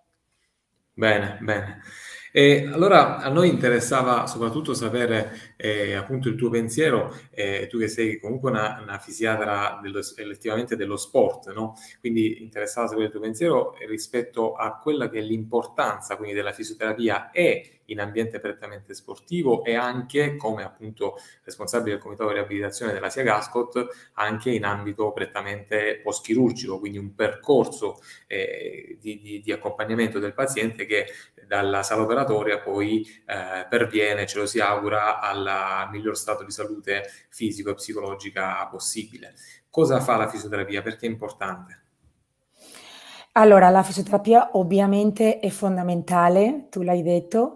Bene, bene. E allora a noi interessava soprattutto sapere eh, appunto il tuo pensiero, eh, tu che sei comunque una, una fisiatra dello, effettivamente dello sport, no? Quindi interessava sapere il tuo pensiero rispetto a quella che è l'importanza quindi della fisioterapia e in ambiente prettamente sportivo e anche come appunto responsabile del comitato di riabilitazione della SIAG ASCOT anche in ambito prettamente post-chirurgico, quindi un percorso eh, di, di, di accompagnamento del paziente che dalla sala operatoria poi eh, perviene, ce lo si augura, al miglior stato di salute fisico e psicologica possibile. Cosa fa la fisioterapia? Perché è importante? Allora, la fisioterapia ovviamente è fondamentale, tu l'hai detto.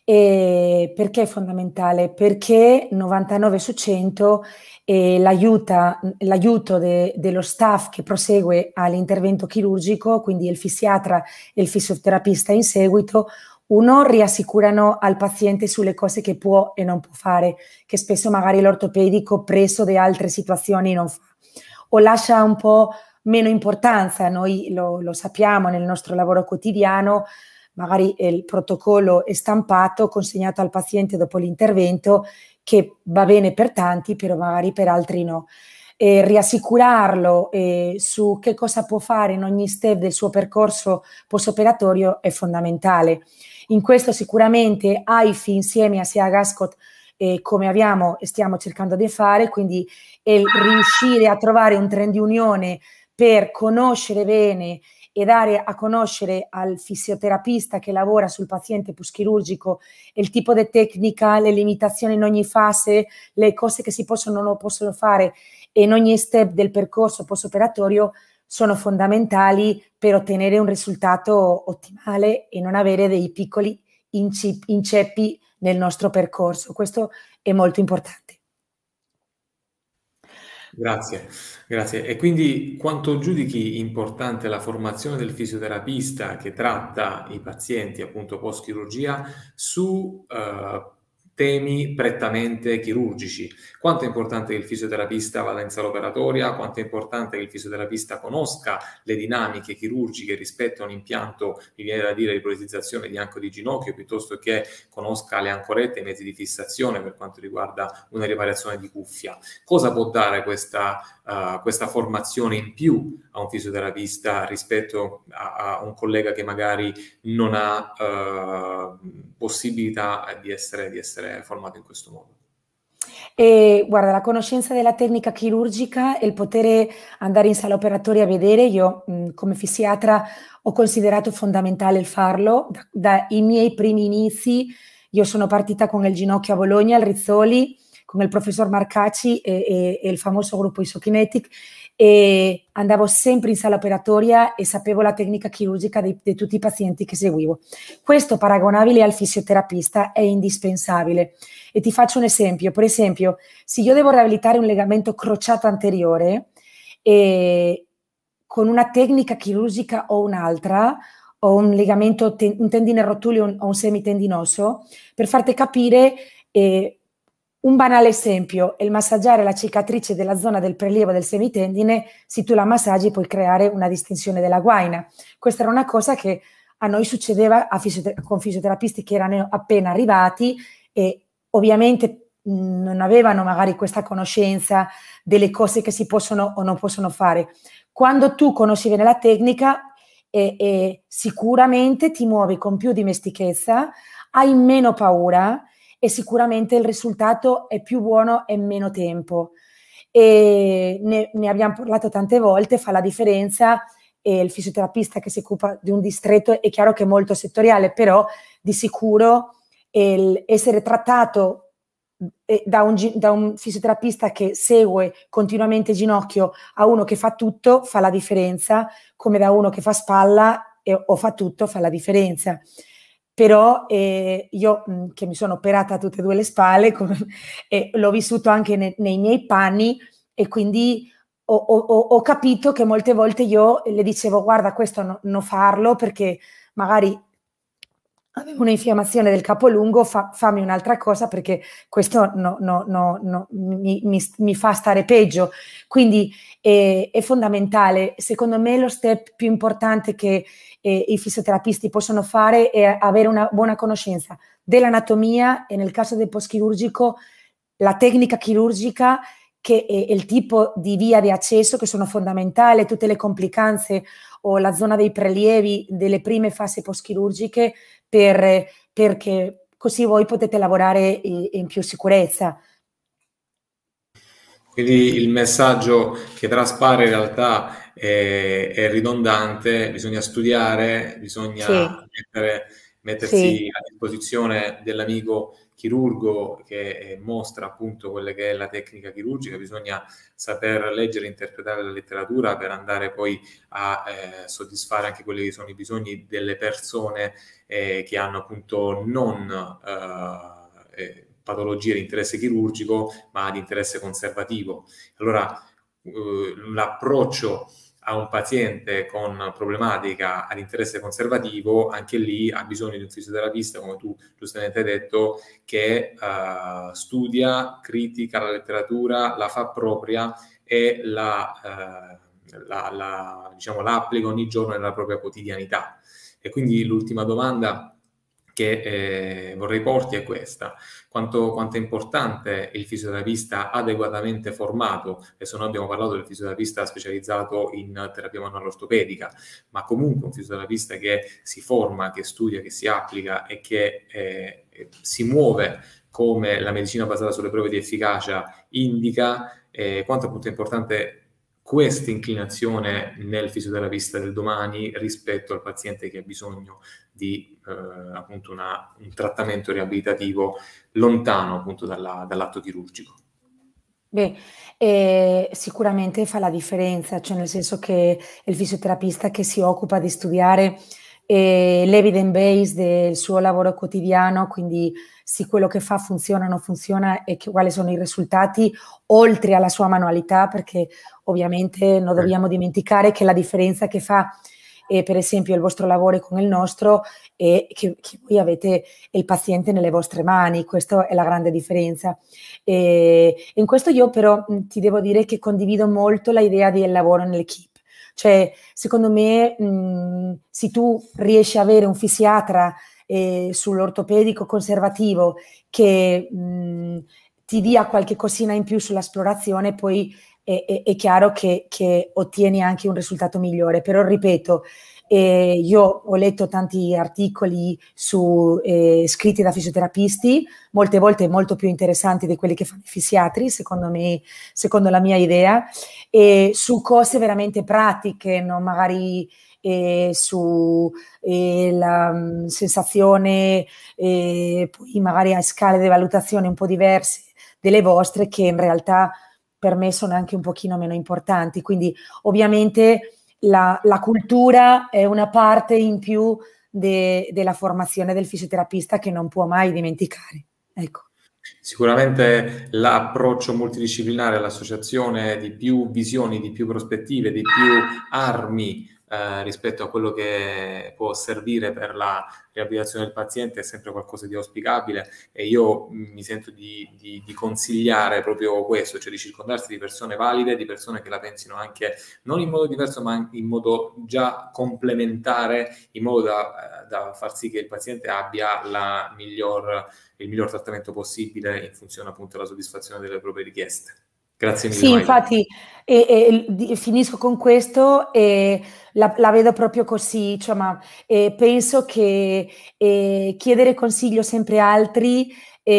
E perché è fondamentale? Perché novantanove su cento eh, l'aiuto de, dello staff che prosegue all'intervento chirurgico, quindi il fisiatra e il fisioterapista in seguito, uno, riassicurano al paziente sulle cose che può e non può fare, che spesso magari l'ortopedico preso da altre situazioni non fa, o lascia un po' meno importanza. Noi lo, lo sappiamo nel nostro lavoro quotidiano, magari il protocollo è stampato, consegnato al paziente dopo l'intervento, che va bene per tanti, però magari per altri no. E riassicurarlo eh, su che cosa può fare in ogni step del suo percorso post-operatorio è fondamentale. In questo sicuramente A I F I insieme a SIAG ASCOT eh, come abbiamo e stiamo cercando di fare, quindi è riuscire a trovare un trend di unione per conoscere bene e dare a conoscere al fisioterapista che lavora sul paziente post-chirurgico il tipo di tecnica, le limitazioni in ogni fase, le cose che si possono o non possono fare in ogni step del percorso post-operatorio sono fondamentali per ottenere un risultato ottimale e non avere dei piccoli inceppi nel nostro percorso. Questo è molto importante. Grazie, grazie. E quindi quanto giudichi importante la formazione del fisioterapista che tratta i pazienti appunto post chirurgia su eh, temi prettamente chirurgici? Quanto è importante che il fisioterapista vada in sala operatoria? Quanto è importante che il fisioterapista conosca le dinamiche chirurgiche rispetto a un impianto, mi viene da dire, di protesizzazione di anco di ginocchio, piuttosto che conosca le ancorette e i mezzi di fissazione per quanto riguarda una riparazione di cuffia? Cosa può dare questa, uh, questa formazione in più a un fisioterapista rispetto a, a un collega che magari non ha uh, possibilità di essere, di essere formato in questo modo? E, guarda, la conoscenza della tecnica chirurgica e il poter andare in sala operatoria a vedere, io mh, come fisiatra ho considerato fondamentale il farlo. Da, dai miei primi inizi, io sono partita con il ginocchio a Bologna, al Rizzoli, con il professor Marcacci e, e, e il famoso gruppo Isokinetic, e andavo sempre in sala operatoria e sapevo la tecnica chirurgica di, di tutti i pazienti che seguivo. Questo, paragonabile al fisioterapista, è indispensabile. E ti faccio un esempio. Per esempio, se io devo riabilitare un legamento crociato anteriore, e con una tecnica chirurgica o un'altra, o un legamento, ten, un tendine rotuleo o un semitendinoso, per farti capire, eh, un banale esempio, il massaggiare la cicatrice della zona del prelievo del semitendine, se tu la massaggi puoi creare una distensione della guaina. Questa era una cosa che a noi succedeva a fisiotera- con fisioterapisti che erano appena arrivati e ovviamente mh, non avevano magari questa conoscenza delle cose che si possono o non possono fare. Quando tu conosci bene la tecnica, eh, eh, sicuramente ti muovi con più dimestichezza, hai meno paura, e sicuramente il risultato è più buono e meno tempo. E ne, ne abbiamo parlato tante volte, fa la differenza, e il fisioterapista che si occupa di un distretto è chiaro che è molto settoriale, però di sicuro il essere trattato da un, da un fisioterapista che segue continuamente ginocchio a uno che fa tutto fa la differenza, come da uno che fa spalla e, o fa tutto fa la differenza. Però eh, io mh, che mi sono operata tutte e due le spalle come, eh, l'ho vissuto anche ne, nei miei panni, e quindi ho, ho, ho capito che molte volte io le dicevo guarda, questo no, non farlo perché magari avevo un'infiammazione del capolungo, fa, fammi un'altra cosa perché questo no, no, no, no, mi, mi, mi fa stare peggio. Quindi eh, è fondamentale, secondo me lo step più importante che eh, i fisioterapisti possono fare è avere una buona conoscenza dell'anatomia e nel caso del post-chirurgico la tecnica chirurgica che è il tipo di via di accesso che sono fondamentali, tutte le complicanze o la zona dei prelievi delle prime fasi post-chirurgiche per, perché così voi potete lavorare in, in più sicurezza. Quindi il messaggio che traspare in realtà è, è ridondante, bisogna studiare, bisogna Sì. mettere, mettersi Sì. a disposizione dell'amico chirurgo che mostra appunto quella che è la tecnica chirurgica, bisogna saper leggere e interpretare la letteratura per andare poi a eh, soddisfare anche quelli che sono i bisogni delle persone eh, che hanno appunto non eh, eh, patologie di interesse chirurgico ma di interesse conservativo. Allora eh, l'approccio a un paziente con problematica ad interesse conservativo, anche lì ha bisogno di un fisioterapista, come tu giustamente hai detto, che uh, studia, critica la letteratura, la fa propria e la, uh, la, la, diciamo, la applica ogni giorno nella propria quotidianità. E quindi l'ultima domanda che eh, vorrei porti è questa: quanto, quanto è importante il fisioterapista adeguatamente formato? Adesso noi abbiamo parlato del fisioterapista specializzato in terapia manuale ortopedica, ma comunque un fisioterapista che si forma, che studia, che si applica e che eh, si muove come la medicina basata sulle prove di efficacia indica, eh, quanto appunto è importante questa inclinazione nel fisioterapista del domani rispetto al paziente che ha bisogno di eh, appunto una, un trattamento riabilitativo lontano appunto dalla, dall'atto chirurgico. Beh, eh, sicuramente fa la differenza, cioè nel senso che il fisioterapista che si occupa di studiare e l'evidence base del suo lavoro quotidiano, quindi se quello che fa funziona o non funziona e che, quali sono i risultati, oltre alla sua manualità, perché ovviamente non dobbiamo dimenticare che la differenza che fa eh, per esempio il vostro lavoro con il nostro è che, che voi avete il paziente nelle vostre mani, questa è la grande differenza. E in questo io però mh, ti devo dire che condivido molto l'idea del lavoro nell'equipe. Cioè, secondo me, mh, se tu riesci ad avere un fisiatra eh, sull'ortopedico conservativo che mh, ti dia qualche cosina in più sull'esplorazione, poi è, è, è chiaro che, che ottieni anche un risultato migliore. Però, ripeto, eh, io ho letto tanti articoli su, eh, scritti da fisioterapisti, molte volte molto più interessanti di quelli che fanno i fisiatri, secondo me, secondo la mia idea, e su cose veramente pratiche, no? Magari eh, su eh, la mh, sensazione, eh, poi magari a scale di valutazione un po' diverse delle vostre, che in realtà per me sono anche un pochino meno importanti. Quindi ovviamente la, la cultura è una parte in più de, della formazione del fisioterapista che non può mai dimenticare. Ecco. Sicuramente l'approccio multidisciplinare all'associazione di più visioni, di più prospettive, di più armi eh, rispetto a quello che può servire per la riabilitazione del paziente è sempre qualcosa di auspicabile, e io mi sento di, di, di consigliare proprio questo, cioè di circondarsi di persone valide, di persone che la pensino anche non in modo diverso ma in modo già complementare, in modo da, da far sì che il paziente abbia la miglior, il miglior trattamento possibile in funzione appunto della soddisfazione delle proprie richieste. Grazie mille. Sì, Maida. infatti e, e, finisco con questo e la, la vedo proprio così, cioè, ma, e penso che e, chiedere consiglio sempre a altri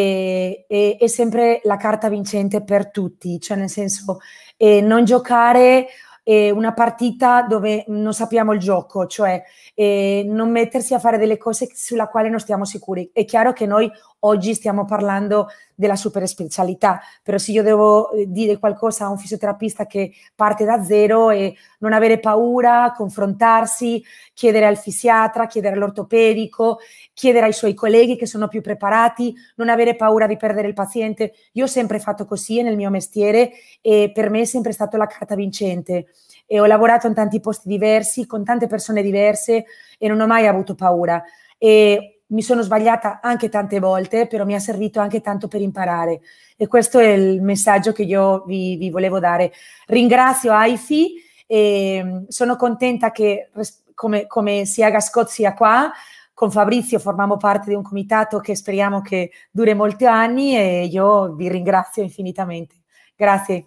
è, è, è sempre la carta vincente per tutti, cioè nel senso eh, non giocare eh, una partita dove non sappiamo il gioco, cioè eh, non mettersi a fare delle cose sulla quale non stiamo sicuri. È chiaro che noi oggi stiamo parlando della super specialità, però se io devo dire qualcosa a un fisioterapista che parte da zero e non avere paura, confrontarsi, chiedere al fisiatra, chiedere all'ortopedico, chiedere ai suoi colleghi che sono più preparati, non avere paura di perdere il paziente. Io ho sempre fatto così nel mio mestiere e per me è sempre stata la carta vincente. E ho lavorato in tanti posti diversi, con tante persone diverse e non ho mai avuto paura. E mi sono sbagliata anche tante volte, però mi ha servito anche tanto per imparare. E questo è il messaggio che io vi, vi volevo dare. Ringrazio AIFI e sono contenta che come, come sia Gascot sia qua. Con Fabrizio formiamo parte di un comitato che speriamo che duri molti anni e io vi ringrazio infinitamente. Grazie.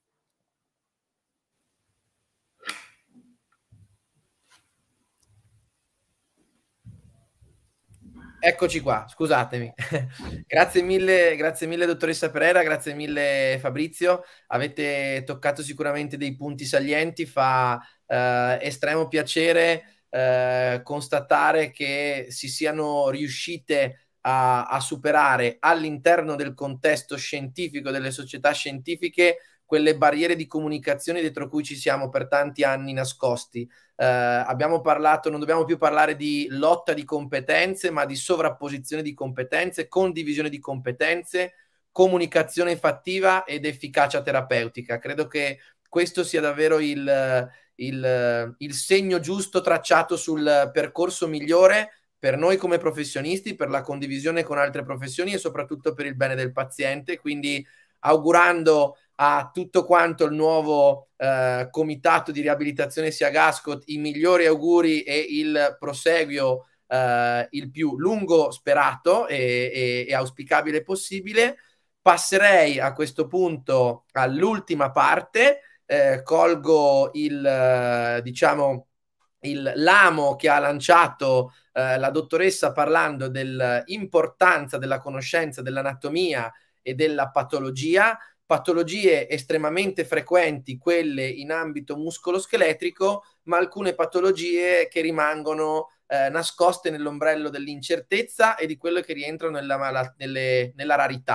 Eccoci qua, scusatemi. Grazie mille, grazie mille dottoressa Pereira, grazie mille Fabrizio. Avete toccato sicuramente dei punti salienti, fa eh, estremo piacere eh, constatare che si siano riuscite a, a superare all'interno del contesto scientifico, delle società scientifiche, quelle barriere di comunicazione dietro cui ci siamo per tanti anni nascosti. Eh, abbiamo parlato, non dobbiamo più parlare di lotta di competenze, ma di sovrapposizione di competenze, condivisione di competenze, comunicazione fattiva ed efficacia terapeutica. Credo che questo sia davvero il, il, il segno giusto tracciato sul percorso migliore per noi come professionisti, per la condivisione con altre professioni e soprattutto per il bene del paziente. Quindi augurando a tutto quanto il nuovo eh, comitato di riabilitazione sia Gascot i migliori auguri e il proseguio eh, il più lungo sperato e, e, e auspicabile possibile. Passerei a questo punto all'ultima parte, eh, colgo il eh, diciamo il l'amo che ha lanciato eh, la dottoressa parlando dell'importanza della conoscenza dell'anatomia e della patologia. Patologie estremamente frequenti, quelle in ambito muscoloscheletrico, ma alcune patologie che rimangono eh, nascoste nell'ombrello dell'incertezza e di quello che rientrano nella, nelle, nella rarità.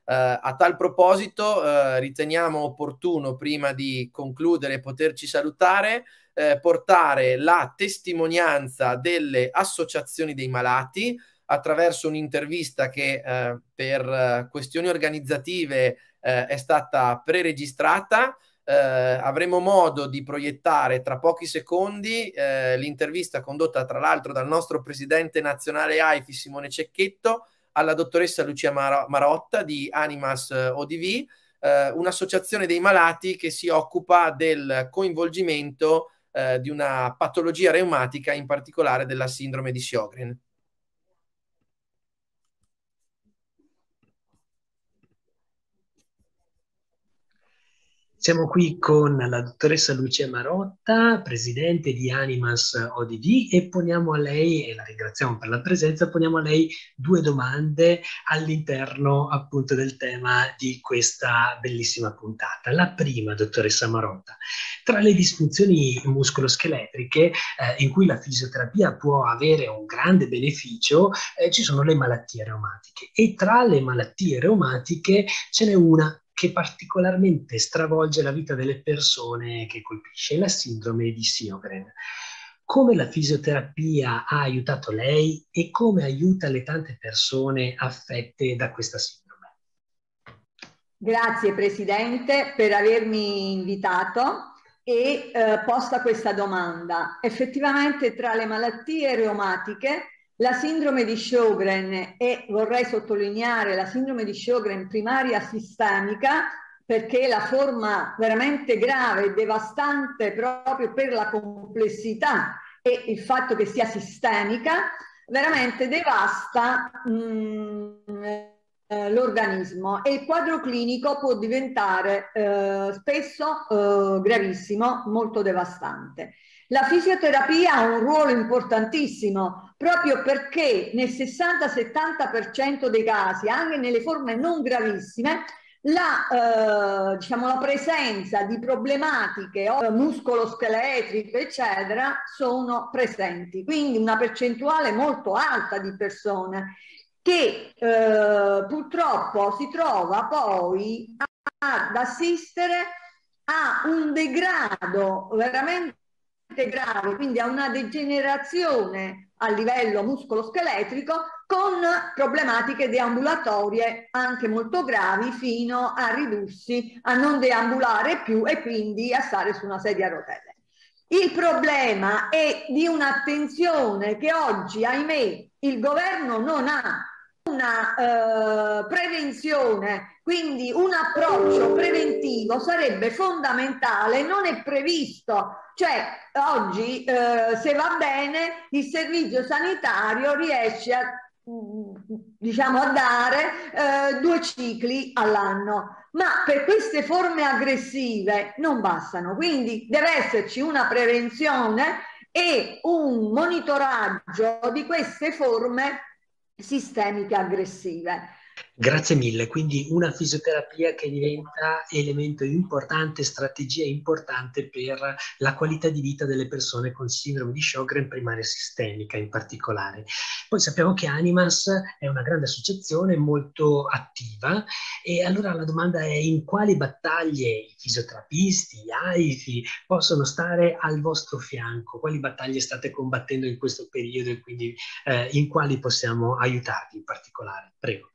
Uh, a tal proposito uh, riteniamo opportuno, prima di concludere e poterci salutare, uh, portare la testimonianza delle associazioni dei malati attraverso un'intervista che uh, per uh, questioni organizzative uh, è stata preregistrata. Uh, avremo modo di proiettare tra pochi secondi uh, l'intervista condotta tra l'altro dal nostro presidente nazionale A I F I Simone Cecchetto alla dottoressa Lucia Mar- Marotta di Animas O D V, eh, un'associazione dei malati che si occupa del coinvolgimento eh, di una patologia reumatica, in particolare della sindrome di Sjögren. Siamo qui con la dottoressa Lucia Marotta, presidente di Animas O D V, e poniamo a lei, e la ringraziamo per la presenza, poniamo a lei due domande all'interno appunto del tema di questa bellissima puntata. La prima, dottoressa Marotta, tra le disfunzioni muscoloscheletriche eh, in cui la fisioterapia può avere un grande beneficio, eh, ci sono le malattie reumatiche, e tra le malattie reumatiche ce n'è una che particolarmente stravolge la vita delle persone che colpisce, la sindrome di Sjögren. Come la fisioterapia ha aiutato lei e come aiuta le tante persone affette da questa sindrome? Grazie Presidente per avermi invitato e eh, posta questa domanda. Effettivamente tra le malattie reumatiche la sindrome di Sjögren, e vorrei sottolineare la sindrome di Sjögren primaria sistemica, perché la forma veramente grave e devastante proprio per la complessità e il fatto che sia sistemica, veramente devasta l'organismo, e il quadro clinico può diventare eh, spesso eh, gravissimo, molto devastante. La fisioterapia ha un ruolo importantissimo proprio perché nel sessanta settanta per cento dei casi, anche nelle forme non gravissime, la, eh, diciamo, la presenza di problematiche muscoloscheletriche eccetera sono presenti, quindi una percentuale molto alta di persone che eh, purtroppo si trova poi ad assistere a un degrado veramente grave, quindi a una degenerazione a livello muscoloscheletrico, con problematiche deambulatorie anche molto gravi, fino a ridursi a non deambulare più e quindi a stare su una sedia a rotelle. Il problema è di un'attenzione che oggi, ahimè, il governo non ha. Una eh, prevenzione, quindi un approccio preventivo sarebbe fondamentale, non è previsto. Cioè oggi eh, se va bene il servizio sanitario riesce a, diciamo, a dare eh, due cicli all'anno, ma per queste forme aggressive non bastano, quindi deve esserci una prevenzione e un monitoraggio di queste forme sistemiche aggressive. Grazie mille, quindi una fisioterapia che diventa elemento importante, strategia importante per la qualità di vita delle persone con sindrome di Sjögren primaria sistemica in particolare. Poi sappiamo che Animas è una grande associazione molto attiva, e allora la domanda è: in quali battaglie i fisioterapisti, gli A I F I possono stare al vostro fianco? Quali battaglie state combattendo in questo periodo e quindi eh, in quali possiamo aiutarvi in particolare? Prego.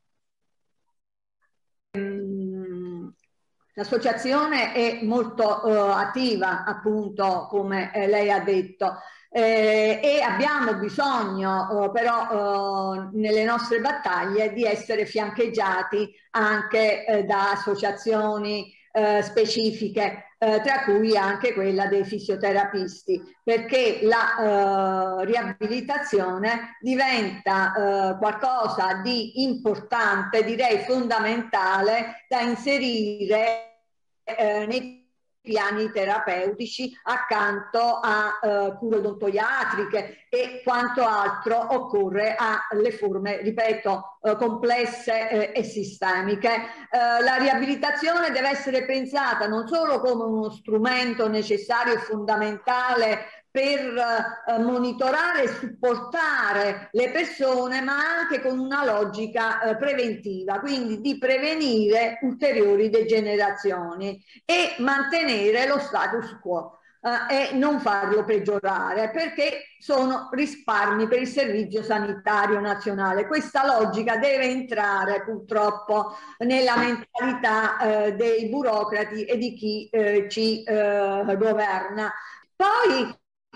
L'associazione è molto uh, attiva, appunto, come eh, lei ha detto, eh, e abbiamo bisogno uh, però uh, nelle nostre battaglie di essere fiancheggiati anche eh, da associazioni eh, specifiche, eh, tra cui anche quella dei fisioterapisti, perché la eh, riabilitazione diventa eh, qualcosa di importante, direi fondamentale, da inserire eh, nei piani terapeutici accanto a eh, cure odontoiatriche e quanto altro occorre alle forme, ripeto, eh, complesse eh, e sistemiche. Eh, la riabilitazione deve essere pensata non solo come uno strumento necessario e fondamentale per eh, monitorare e supportare le persone, ma anche con una logica eh, preventiva, quindi di prevenire ulteriori degenerazioni e mantenere lo status quo. Uh, e non farlo peggiorare, perché sono risparmi per il Servizio Sanitario Nazionale. Questa logica deve entrare purtroppo nella mentalità uh, dei burocrati e di chi uh, ci uh, governa. Poi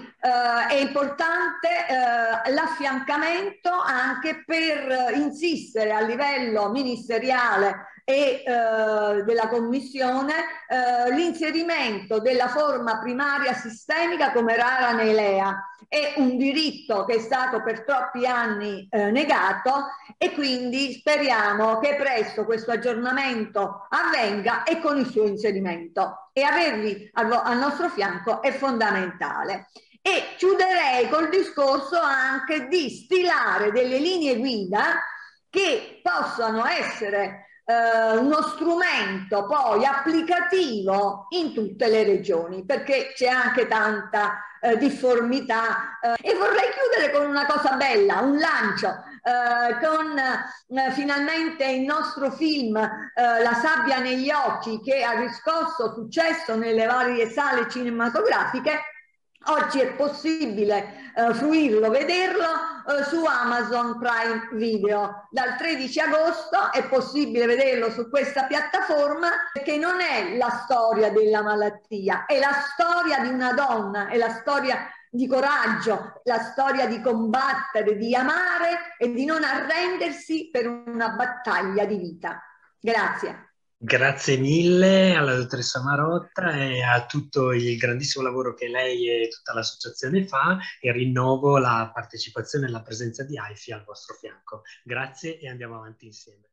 Uh, è importante uh, l'affiancamento anche per uh, insistere a livello ministeriale e uh, della Commissione uh, l'inserimento della forma primaria sistemica come rara nei L E A. È un diritto che è stato per troppi anni uh, negato, e quindi speriamo che presto questo aggiornamento avvenga e con il suo inserimento, e averli al, al nostro fianco è fondamentale. E chiuderei col discorso anche di stilare delle linee guida che possano essere eh, uno strumento poi applicativo in tutte le regioni, perché c'è anche tanta eh, difformità. Eh, e vorrei chiudere con una cosa bella, un lancio, eh, con eh, finalmente il nostro film eh, La sabbia negli occhi, che ha riscosso successo nelle varie sale cinematografiche. Oggi è possibile uh, fruirlo, vederlo uh, su Amazon Prime Video. Dal tredici agosto è possibile vederlo su questa piattaforma, che non è la storia della malattia, è la storia di una donna, è la storia di coraggio, la storia di combattere, di amare e di non arrendersi per una battaglia di vita. Grazie. Grazie mille alla dottoressa Marotta e a tutto il grandissimo lavoro che lei e tutta l'associazione fa, e rinnovo la partecipazione e la presenza di A I F I al vostro fianco. Grazie e andiamo avanti insieme.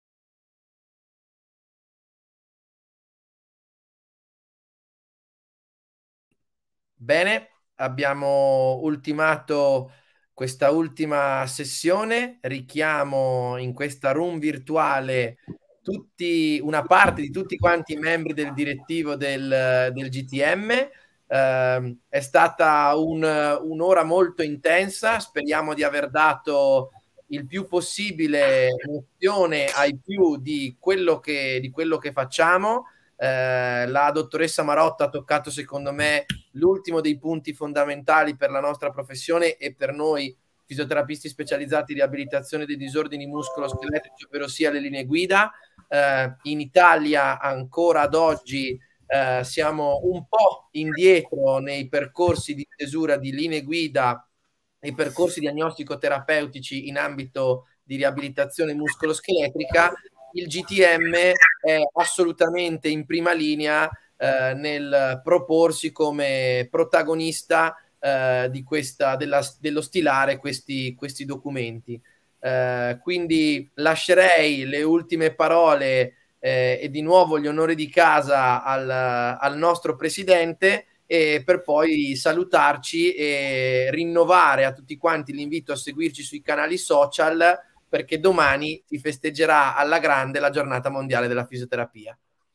Bene, abbiamo ultimato questa ultima sessione. Richiamo in questa room virtuale tutti, una parte di tutti quanti i membri del direttivo del, del G T M. Eh, è stata un, un'ora molto intensa, speriamo di aver dato il più possibile emozione ai più di quello che, di quello che facciamo. Eh, la dottoressa Marotta ha toccato, secondo me, l'ultimo dei punti fondamentali per la nostra professione e per noi fisioterapisti specializzati in riabilitazione dei disordini muscolo-scheletrici, ovvero sia le linee guida. Eh, in Italia ancora ad oggi eh, siamo un po' indietro nei percorsi di stesura di linee guida e percorsi diagnostico-terapeutici in ambito di riabilitazione muscolo-scheletrica. Il G T M è assolutamente in prima linea eh, nel proporsi come protagonista eh, di questa, della, dello stilare questi, questi documenti. Eh, quindi lascerei le ultime parole eh, e di nuovo gli onori di casa al, al nostro presidente, e per poi salutarci e rinnovare a tutti quanti l'invito a seguirci sui canali social, perché domani si festeggerà alla grande la giornata mondiale della fisioterapia.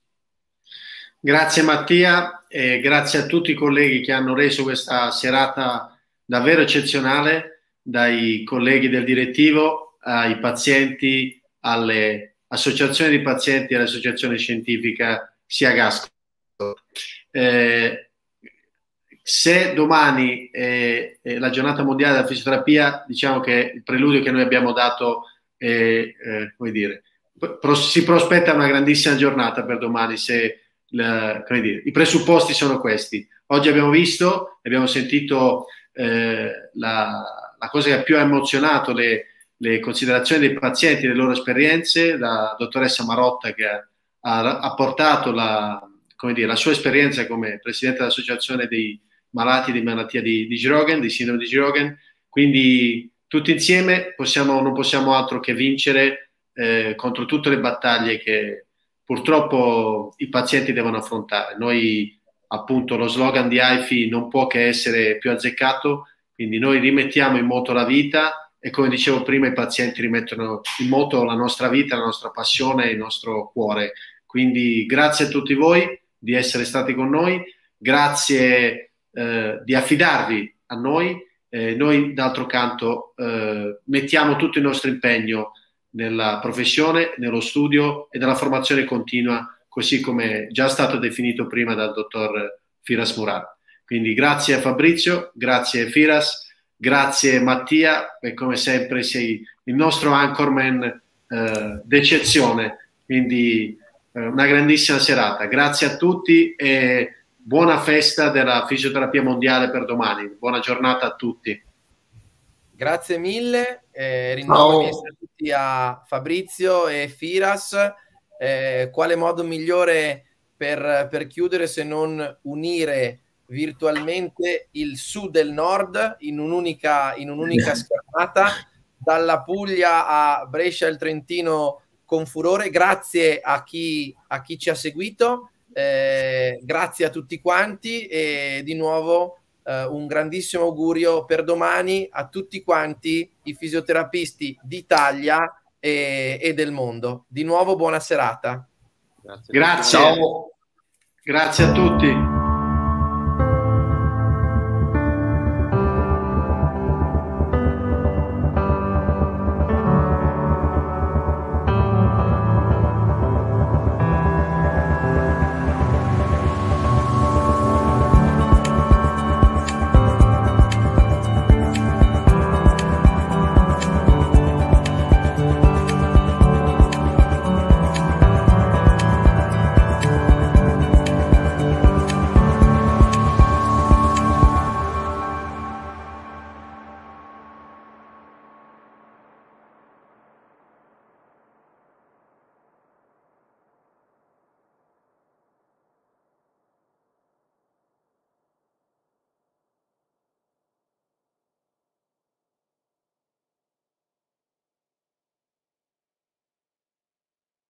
Grazie Mattia, e grazie a tutti i colleghi che hanno reso questa serata davvero eccezionale, dai colleghi del direttivo ai pazienti, alle associazioni di pazienti e all'associazione scientifica Siagasco. Eh, se domani è, è la giornata mondiale della fisioterapia, diciamo che il preludio che noi abbiamo dato è, eh, come dire, pro, si prospetta una grandissima giornata per domani, se la, come dire, i presupposti sono questi. Oggi abbiamo visto, abbiamo sentito eh, la, la cosa che più ha emozionato le, le considerazioni dei pazienti, le loro esperienze, la dottoressa Marotta che ha, ha, ha portato la, come dire, la sua esperienza come presidente dell'associazione dei malati di malattia di, di Sjögren, di sindrome di Sjögren. Quindi tutti insieme possiamo, non possiamo altro che vincere eh, contro tutte le battaglie che purtroppo i pazienti devono affrontare. Noi, appunto, lo slogan di A I F I non può che essere più azzeccato, quindi noi rimettiamo in moto la vita e, come dicevo prima, i pazienti rimettono in moto la nostra vita, la nostra passione, il nostro cuore. Quindi grazie a tutti voi di essere stati con noi, grazie eh, di affidarvi a noi. Eh, noi d'altro canto eh, mettiamo tutto il nostro impegno nella professione, nello studio e nella formazione continua, così come già stato definito prima dal dottor Firas Murad. Quindi grazie a Fabrizio, grazie Firas, grazie Mattia, e come sempre sei il nostro anchorman eh, d'eccezione, quindi eh, una grandissima serata. Grazie a tutti e buona festa della fisioterapia mondiale per domani. Buona giornata a tutti. Grazie mille, eh, rinnovo i miei saluti a Fabrizio e Firas. Eh, quale modo migliore per, per chiudere se non unire virtualmente il sud e il nord in un'unica, in un'unica schermata, dalla Puglia a Brescia e il Trentino con furore. Grazie a chi, a chi ci ha seguito, eh, grazie a tutti quanti e di nuovo eh, un grandissimo augurio per domani a tutti quanti i fisioterapisti d'Italia e, e del mondo. Di nuovo buona serata. Grazie. Grazie. Ciao. Grazie a tutti.